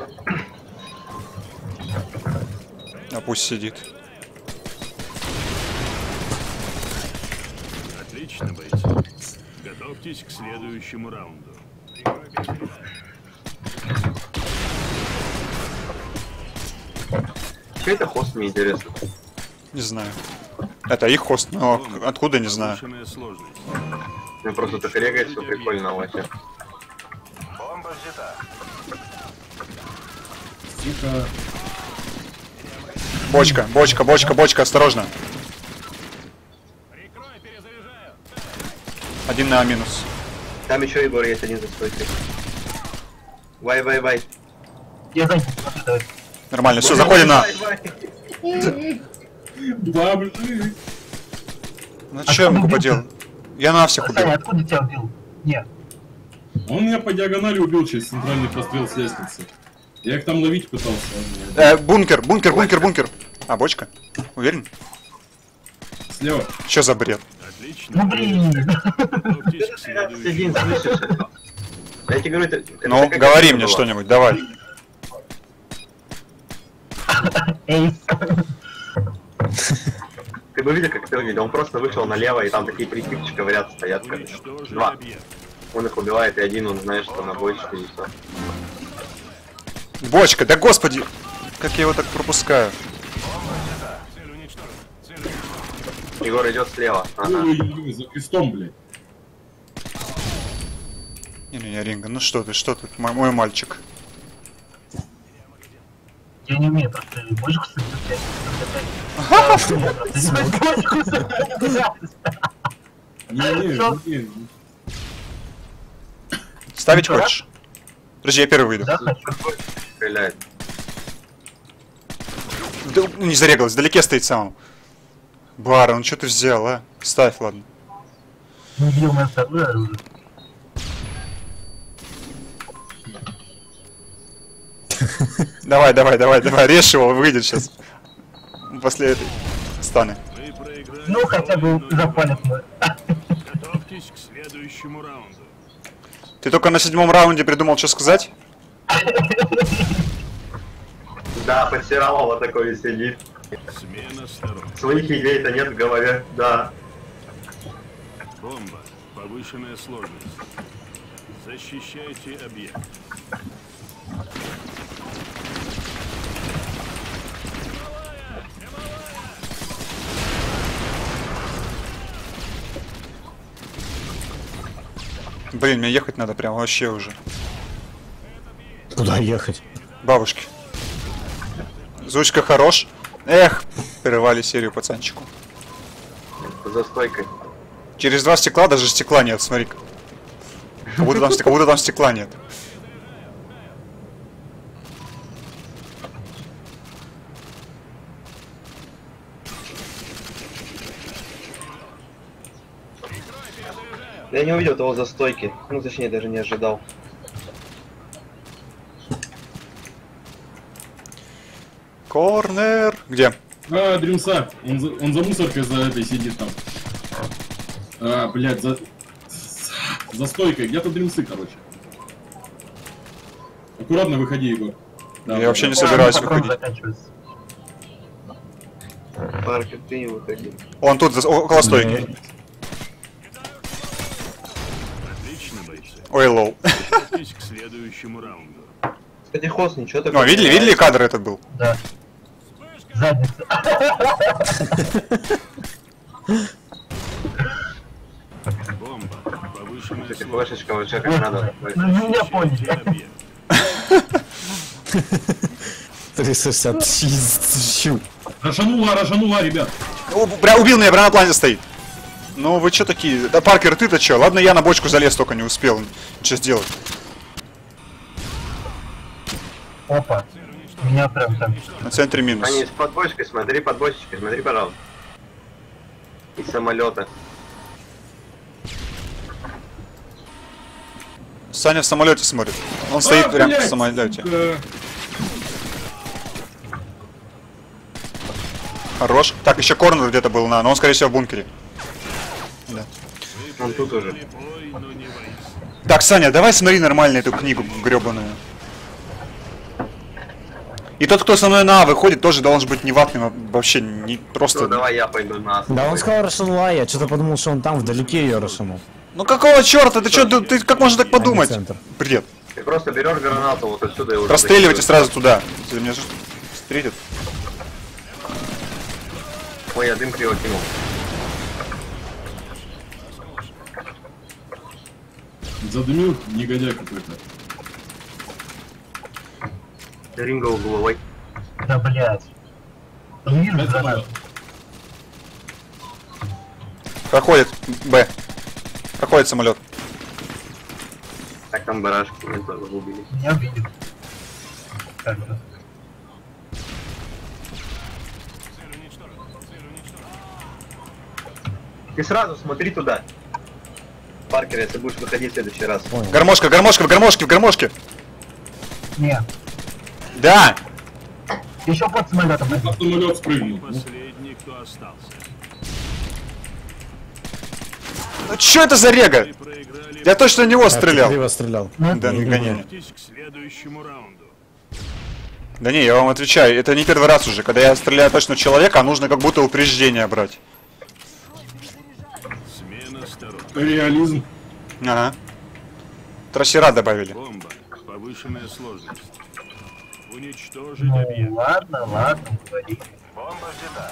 А пусть сидит. Отлично, бойцы. Готовьтесь к следующему раунду. Что это хост, мне интересно? Не знаю. Это их хост, но откуда, не знаю. Повышенная сложность. Мне просто так регает, все прикольно, Вася. Бомба взята. Тихо. Бочка, бочка, бочка, бочка, осторожно. Один на минус. Там еще Егор есть один за стойкой. Вай, вай, вай. Я за ним. Нормально, все, заходим на... Бабли. Ну что я могу поделать? Я на всех убил. Саня, откуда тебя убил? Нет. Он меня по диагонали убил через центральный прострел с лестницы. Я их там ловить пытался. он меня- Э, бункер, бункер, бункер, бункер. А, бочка? Уверен? Слева. Что за бред? Отлично. Ну блин. Готовьтесь к следующему. Сидим, слышишь? Я тебе говорю, это... это Ну, такая говори картина мне была. что-нибудь, давай. Эйс. Ты бы видел, как ты видел, он просто вышел налево, и там такие три типчика в ряд стоят, короче. Уничтожить Два. объект. Он их убивает, и один, он знает, что на бочке, и все. Бочка, да господи! Как я его так пропускаю? Цель уничтожена. Цель уничтожена. Егор идет слева. Ага. Ой-ой-ой, за крестом, блядь. Не-не-не, Ринга, ну что ты, что ты, мой, мой мальчик. Я не умею просто бочку сыпать. Не-не, не. Ставить хочешь? Подожди, я первый выйду. Да, хочу. Стреляет. Да, не зарегалась, вдалеке стоит сам. Бар, ну что ты взял, а? Ставь, ладно. Не бил на второе оружие. Давай, давай, давай, давай, режь его, выйдет сейчас. После этой станы. Вы проиграли. Ну хотя бы запалит мой. Готовьтесь к следующему раунду. Ты только на седьмом раунде придумал, что сказать? Да, подсирало такой сидит. Смена сторон. Своих идей-то нет в голове, да. Бомба. Повышенная сложность. Защищайте объект. Блин, мне ехать надо прям вообще уже. Куда ехать? Бабушки. Звучка хорош. Эх, прервали серию пацанчику. За стойкой. Через два стекла даже стекла нет, смотри-ка. Как будто там, как будто там стекла нет. Я не увидел того за стойки. Ну, точнее, даже не ожидал. Корнер. Где? А, Дримса. Он за, он за мусоркой за этой сидит там. А, блядь, за... За стойкой. Где-то Дримсы, короче. Аккуратно выходи, Егор. Да, Я да, вообще да. не собираюсь Патрон выходить. заканчивается. Парк, ты не выходи. Он тут, за- около стойки. Отлично, бойцы. Ой, лоу. Готовьтесь к следующему раунду. Кстати, хост, ничего такого. Ну, видели, видели кадр этот был? Да. Задница. Бомба. Кстати, флешечка вообще как надо. Ну, меня поняли. триста шестьдесят щу. Рожанула, рожанула, ребят. О, бля, убил меня, прямо на плане стоит. Ну вы чё такие? Да, Паркер, ты-то чё? Ладно, я на бочку залез, только не успел. Что сделать? Опа. Меня прям там. На центре минус. Они с под бочкой, смотри под бочечкой, смотри, пожалуйста. Из самолета. Саня в самолете смотрит. Он стоит А, прямо блядь, в самолете. сука. Хорош. Так, еще корнер где-то был на, но он, скорее всего, в бункере. Да. Он тут уже. Так, Саня, давай смотри нормально эту книгу гребаную. И тот, кто со мной на А выходит, тоже должен быть не ватным, а вообще не просто... Ну, давай я пойду на. Да он сказал Рашануа, я что-то подумал, что он там вдалеке ее расшанул. Ну какого черта? Ты что, ты, ты как можно так подумать? центр. Привет. Ты просто берешь гранату вот отсюда и уже... Расстреливайте сразу туда. Если меня встретят. Ой, я дым криво кинул. Задымил негодяй какой-то. Рингл головой. Да, блядь. Не вижу Опять гранат. самолет. Проходит Б. Проходит самолет. Так там барашки, меня тоже убили. Меня видит. Как бы. Ты сразу смотри туда. Паркер, если будешь выходить в следующий раз. Гармошка, гармошка, в гармошке, в гармошке. Не. Да. Еще под самолетом. А самолет спрыгнул. Последний, кто остался. Ну что это за рега? Я точно в него стрелял. Криво стрелял. Да, не гони. Готовьтесь к следующему раунду. Да не, я вам отвечаю, это не первый раз уже. Когда я стреляю точно в человека, нужно как будто упреждение брать. Смена сторон. Реализм. Ага. Трассера добавили. Бомба. Повышенная сложность. Уничтожить Ну, объект. ладно, ладно, говори. Бомба взята.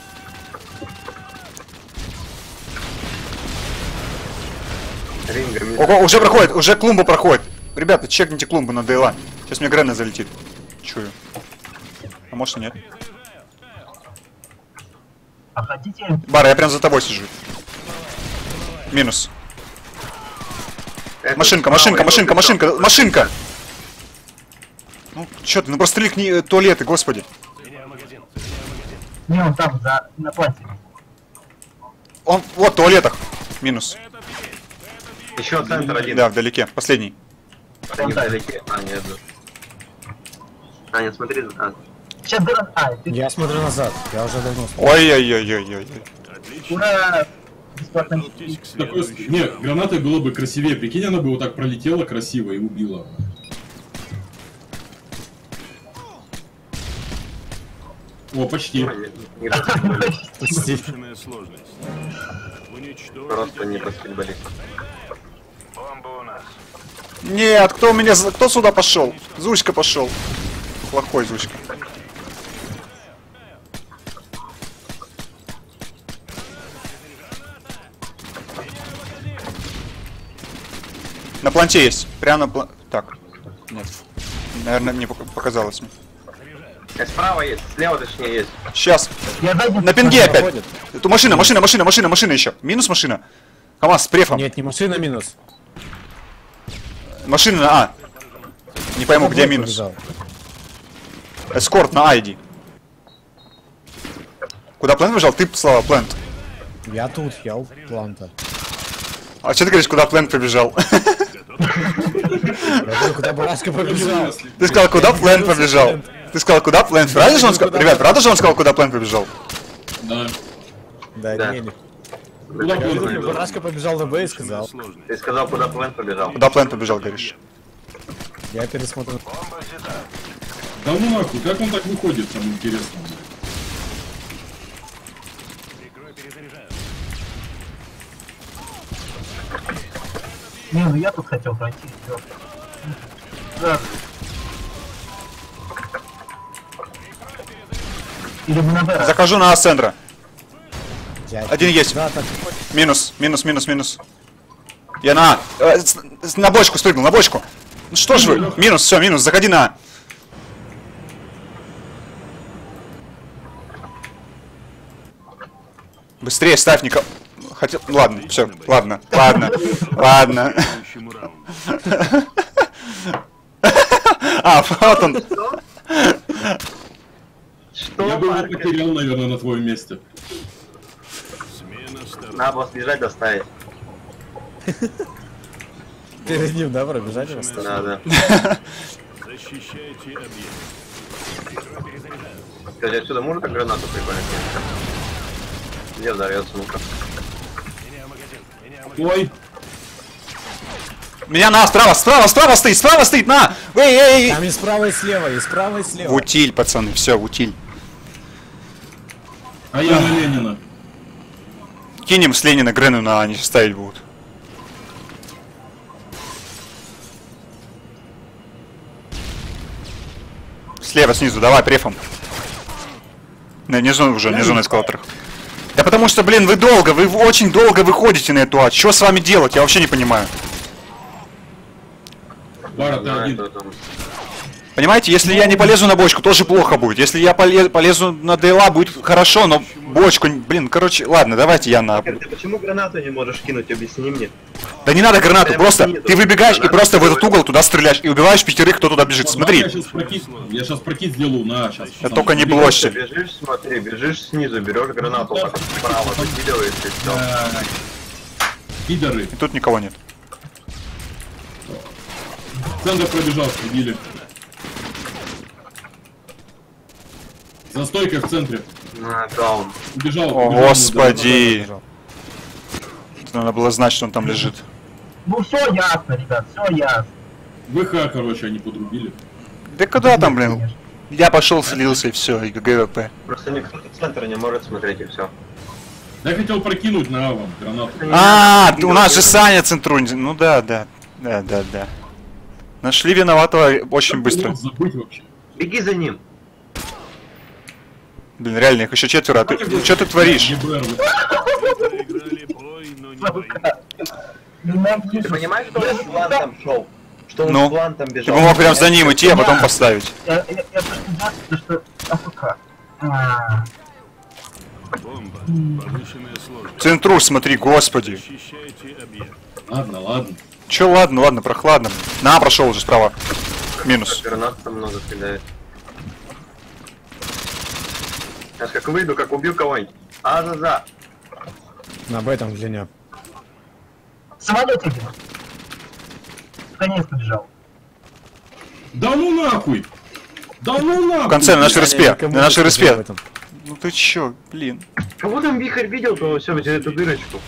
Ринга, ми- Ого, уже проходит, уже клумба проходит. Ребята, чекните клумбу на Дейла. Сейчас мне Грена залетит. Чую. А может и нет. А хотите? Бара, я прям за тобой сижу. Минус. Это Машинка, справа машинка, его машинка, бежал. машинка, машинка! Ну, чё ты, ну прострели кни... туалеты, господи. Не, он там, за... на планте. Он, вот, в туалетах. Минус. Еще центр один. Да, вдалеке. Последний. Да не вдалеке. А, нет. А, нет, смотри. А, Сейчас гранат. А, ты... Я смотрю назад, я уже давно смотрю. Ой-ой-ой-ой-ой. Ура! Бесплатно. Готовьтесь к Такой... следующему. Не, гранатой было бы красивее. Прикинь, она бы вот так пролетела красиво и убила. О, почти. не- не расстрелялись. Повышенная сложность. Уничтожить Просто не объект. пострелялись. Бомба у нас. Нет, кто у меня... за- Кто сюда пошел? Зучка пошел. Плохой Зучка. На планте есть. Прямо на план... Так. Нет. Наверное, мне пок- показалось. Э, Справа есть, слева точнее есть. Сейчас. Я сзади... На пинге опять. Проходит. Эту машина, машина, машина, машина, машина еще. Минус машина. КамАЗ с префом. Нет, не машина, минус. Машина на А. Не пойму, где минус. Побежал. Эскорт на А иди. Куда плент бежал? Ты, Слава, плент. Я тут, я у планта. А что ты говоришь, куда плент побежал? Я говорю, куда барашка побежал. Ты сказал, куда плент побежал. Ты сказал, куда плент. Правда же он сказал? Ребят, правда же он сказал, куда плент побежал? Да. Да, Да. не, не. Куда Я плент не знаю. Барашка побежал на Б и сказал. Сложность. Ты сказал, куда план побежал. Куда плент побежал, говоришь? Я пересмотрю. Да ну нахуй, как он так выходит, там интересно. Не, ну я тут хотел пройти. всё. Да. Или мы на Б. Захожу на А центра. Я- Один есть. Да, так. Минус, минус, минус, минус. Я на... э, с- с- на бочку спрыгнул, на бочку. Ну что ж вы? Минус, все, минус, заходи на... Быстрее ставь, никого. Хотел... Ладно, все, ладно, ладно, ладно. Следующему раунду. А, вот он. Что, Я бы его Марка? потерял, наверное, на твоем месте. Смена сторон. Надо было сбежать, доставить. Перед ним, да, пробежать его? Да, да. Защищайте объект. Кстати, отсюда можно так гранату прикольно кинуть? Где взорвется, ну-ка? Ой, Меня на, справа, справа, справа стоит, справа стоит, на! Эй, эй, эй! Там и справа, и слева, и справа, и слева. В утиль, пацаны, все, в утиль. а я на Ленина. Кинем с Ленина Грену на, они ставить будут. Слева, снизу, давай, префом. Не, не зон уже, не зон эскалаторов. Да потому что, блин, вы долго, вы очень долго выходите на эту ад. Что с вами делать? Я вообще не понимаю. Бара, ты Знаю, один. кто там. Понимаете, если я не полезу на бочку, тоже плохо будет. Если я поле- полезу на ДЛА, будет хорошо, но бочку, блин, короче, ладно, давайте я на... Ты почему гранату не можешь кинуть, объясни мне. Да не надо гранату, Прямо просто снизу. ты выбегаешь и Гранату просто в этот делай. угол туда стреляешь и убиваешь пятерых, кто туда бежит. Вот, Смотри, Я сейчас прокид, я сейчас прокид сделаю, на, сейчас. я только не блочься. Бежишь, смотри, бежишь снизу, берешь гранату, так вот справа закидываешь и все. Пидоры. И тут никого нет. Центр пробежал, убили. За стойкой в центре. На, даун. Убежал. О, убежал, господи. Надо было знать, что он там лежит. Ну все ясно, ребят, все ясно. ВХ, короче, они подрубили. Да куда там, блин? Я пошел, слился и все, и ГВП. Просто никто в центр не может смотреть и все. Я хотел прокинуть на вам гранату. А, у нас же Саня центру. не- Ну да, да. Да, да, да. Нашли виноватого очень быстро. Забыть вообще. Беги за ним. Блин, реально, их еще четверо. А ты что ты творишь? Проиграли бой, но не войну. Ты понимаешь, что он с плантом шел? Что он Ну, с плантом Ты бежал? бы мог прям за ним идти, а потом поставить. Я, я, я просто знаю, что АФК. А, Бомба. Повышенная сложность. Центруш, смотри, господи. Защищайте объект. Ладно, ладно. Че, ладно, ладно, прохладно. На, прошел уже справа. Минус. Гранат там много кидает. Сейчас как выйду, как убью кого-нибудь. А за за. На Б там длине. самолет один. Конец побежал. Да ну нахуй! Да ну нахуй! В конце, на нашей респе. Никому На нашей не сказал об респе. этом. Ну ты чё, блин. Кого там вихрь видел, то все, через эту дырочку.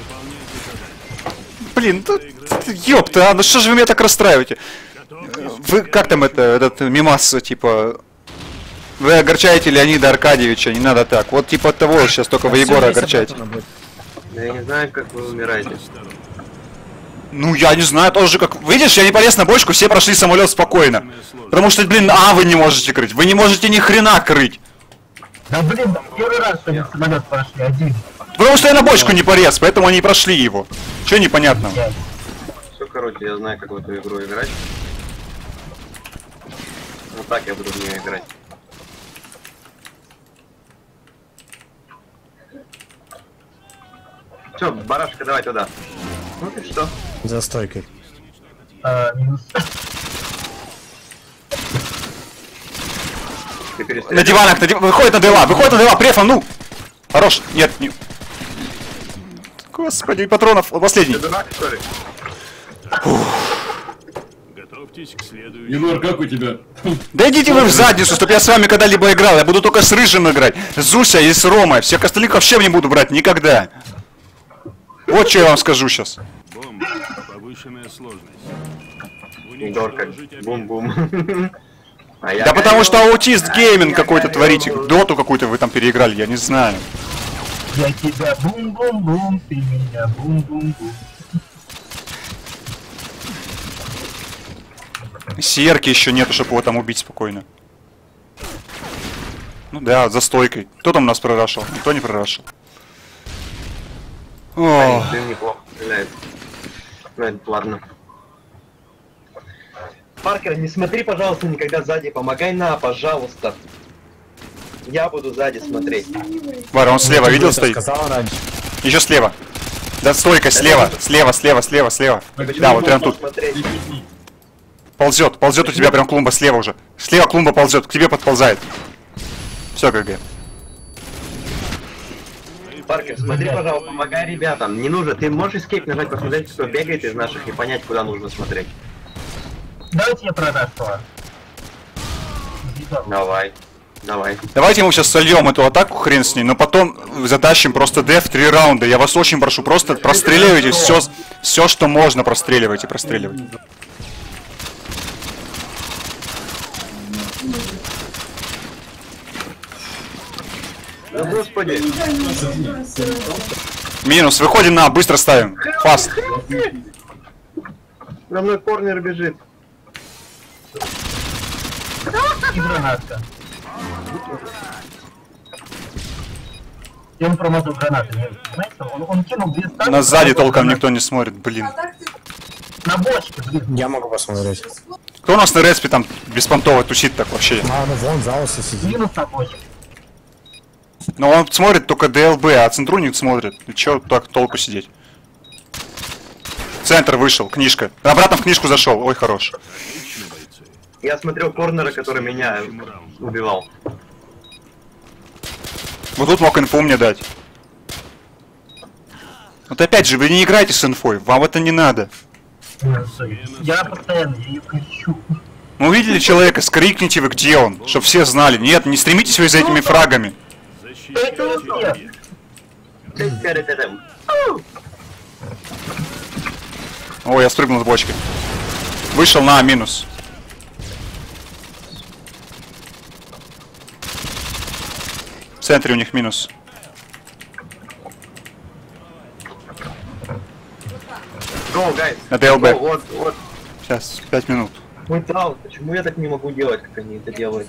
Блин, тут, ёпта, а, ну что же вы меня так расстраиваете? Вы, как там это, этот мимас, типа... Вы огорчаете Леонида Аркадьевича, не надо так. Вот типа от того, сейчас только вы Егора огорчаете. Я не знаю, как вы умираете. Ну, я не знаю, тоже как... Видишь, я не полез на бочку, все прошли самолет спокойно. Потому что, блин, а вы не можете крыть. Вы не можете ни хрена крыть. Да блин, там первый раз, что они в самолет пошли, один. Потому что я на бочку не полез, поэтому они и прошли его. Чё непонятно? Все, короче, я знаю, как в эту игру играть. Вот так я буду в нее играть. Все, барашка, давай туда. Ну ты что? За стойкой. А, минус. Ты На перестрелял? диванах, на див... выходит на дела, выходит на дела, префа, ну! Хорош, нет, не... Господи, патронов, вот последний. Ты дурак, что ли? Готовьтесь к следующему. Егор, как у тебя? Да идите вы в задницу, чтоб я с вами когда-либо играл, я буду только с Рыжим играть, с Зуся и с Ромой, всех остальных вообще не буду брать, никогда. Вот что я вам скажу сейчас. Бомба. Повышенная сложность. Егорка, Уничтожить объект. бум-бум. А я Да потому что аутист гейминг какой-то творите, доту какую-то вы там переиграли, я не знаю. Я тебя бум-бум-бум, ты меня бум-бум-бум. Сиерки еще нету, чтобы его там убить спокойно. Ну да, за стойкой. Кто там нас прорашил? Никто не прорашил. О, Ты неплохо стреляет. Ну, это ладно. Паркер, не смотри, пожалуйста, никогда сзади. Помогай на, пожалуйста. Я буду сзади смотреть. Вара, он слева, видел, стоит? Сказал раньше. Еще слева. Да, стойка, слева, слева, слева, слева, слева. Да, вот прям тут. Ползет, ползет у тебя прям клумба слева уже. Слева клумба ползет, к тебе подползает. Все, ГГ. Паркер, смотри, пожалуйста, помогай ребятам. Не нужно, ты можешь эскейп нажать, посмотреть, кто бегает из наших и понять, куда нужно смотреть. Давайте я продам что. Давай, давай. Давайте мы сейчас сольем эту атаку, хрен с ней, но потом затащим просто деф три раунда. Я вас очень прошу, просто простреливайте все, все, что можно, простреливайте, простреливайте. Да господи. Минус, выходим на, быстро ставим. Фаст. За мной корнер бежит. И гранатка. И он промазал гранаты. Знаете, он, он кинул две ставки. Нас сзади толком никто не смотрит, блин. На бочке, блин. Я могу посмотреть. Кто у нас на респе там беспонтово тусит так вообще? А, ну вон, за усы сидит. Минус на бочке. Но он смотрит только ДЛБ, а центруник смотрит. И чё так толку сидеть? Центр вышел, книжка. Обратно в книжку зашел. Ой, хорош. Я смотрел корнера, который меня убивал. Вот тут мог инфу мне дать. Вот опять же, вы не играете с инфой, вам это не надо. Я постоянно, я ее кричу. Мы увидели человека, скрикните вы, где он, чтобы все знали. Нет, не стремитесь вы за этими фрагами. Ой, я спрыгнул с бочки. Вышел на минус. В центре у них минус. Go, guys. На ДЛБ. Go, вот, вот. Сейчас, пять минут. Мой таун, почему я так не могу делать, как они это делают?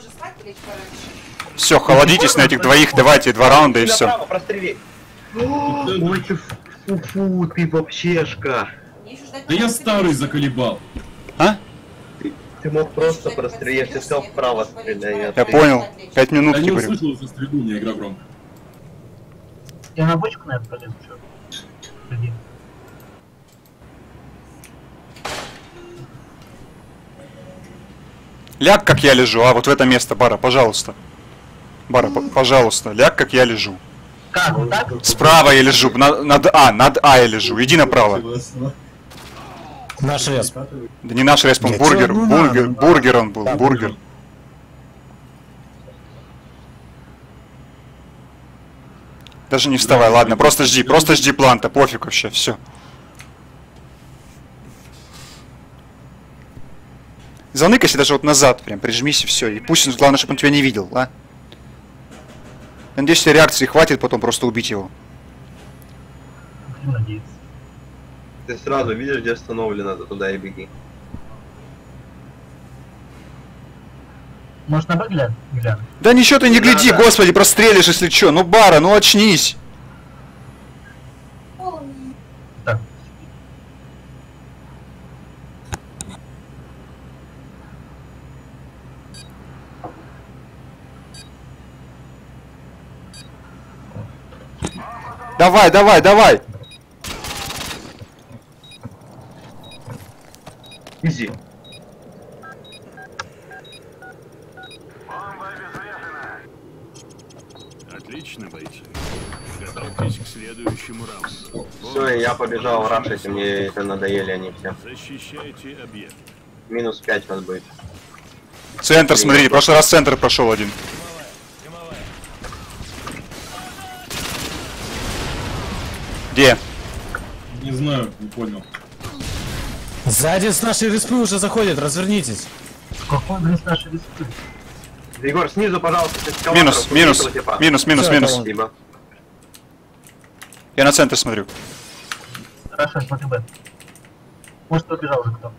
Все, холодитесь на этих двоих, давайте два раунда и все. Направо, прострели. Ой, ты фу, фу, ты вообщешка. Да я старый заколебал. А? Ты, ты мог просто прострелить, ты сказал вправо стреляй. Я понял. Пять минут, Я не говорю. услышал уже стрельбу, мне игра громко. Я на бочку, наверное, полезу. Что? Ляг, как я лежу, а вот в это место, Бара, пожалуйста. Бара, пожалуйста, ляг, как я лежу. Как, вот так? Справа я лежу, на, над А, над А я лежу, иди направо. Наш респ. Да не наш респ, он Нет, бургер, ну бургер, надо. бургер он был, Да, бургер. Даже не вставай, ладно, просто жди, просто жди планта, пофиг вообще, все. Заныкайся даже вот назад, прям прижмись и все. И пусть, главное, чтобы он тебя не видел, а? Я надеюсь, тебе реакции хватит потом просто убить его. Надеюсь. Ты сразу видишь, где остановлено, то туда и беги. Может на Б глянь? Глянь. Да ничего ты не гляди, Надо. господи, прострелишь, если что. Ну, Бара, ну очнись. Так. Давай, давай, давай. Изи. Отлично, бойцы. Готовьтесь к следующему раунду. Все, я побежал рашить, мне это надоели они все. Защищайте объект. Минус пять нас будет. Центр, смотри, в прошлый раз центр прошел один. Где? Не знаю, не понял. Сзади с нашей респы уже заходит, развернитесь. Какой, блин, с нашей респы? Егор, снизу, пожалуйста, с эскалатором, Минус, минус, убей этого типа. минус, минус, Всё, минус. это он. Спасибо. Я на центр смотрю. Хорошо, смотри Б. Может, побежал уже кто.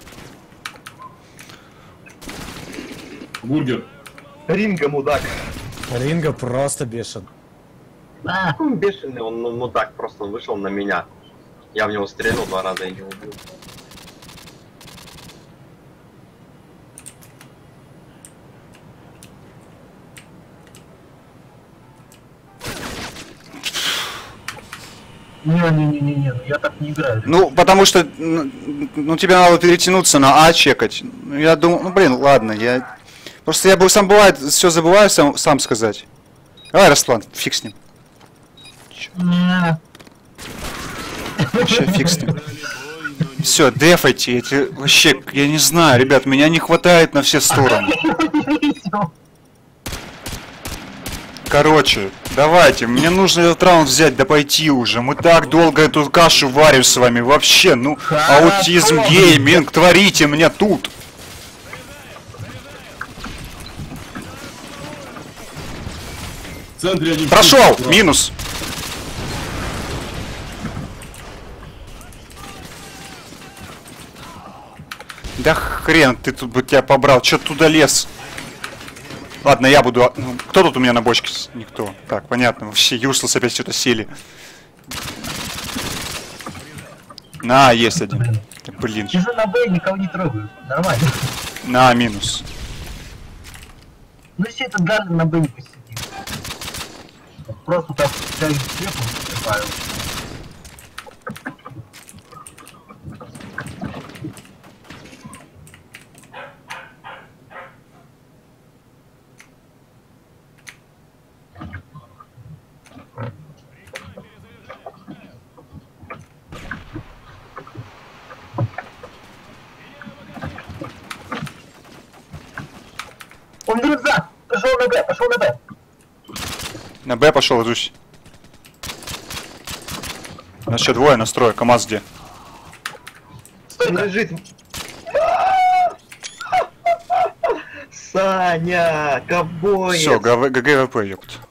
Бургер. Ринга, мудак. Ринга просто бешен. А, Он бешеный, он ну, мудак, просто он вышел на меня. Я в него стрельнул два раза и не убил. Не-не-не-не, ну я так не играю. Ну, потому что, ну, ну, тебе надо перетянуться на А чекать. Ну, я думаю, ну, блин, ладно, я... Просто я бы сам бывает, все забываю сам, сам сказать. Давай, Растлан, фиг с ним. Не. Вообще фиг с ним. Все, дефайте, эти, вообще, я не знаю, ребят, меня не хватает на все стороны. Короче, давайте, мне нужно этот раунд взять, да пойти уже. Мы так долго эту кашу варим с вами, вообще, ну, аутизм, гейминг, творите мне тут. В центре один. Прошел, минус. Да хрен ты тут бы тебя побрал, чё туда лез? Ладно, я буду... Ну, кто тут у меня на бочке? Никто. Так, понятно, вообще Юслс опять что-то сели. На, есть один. Блин. Сижу на Б, никого не трогаю. Нормально. На, минус. Ну если этот гад на Б не посидит. Просто так взяли слепу и добавил. Он берет за! Пошел на Б, пошел на Б! На Б пошел, идусь. У нас еще двое настроя. КамАЗ где? Стойка. Лежит. Саня, ковбой. Все, ГВП, ёпт.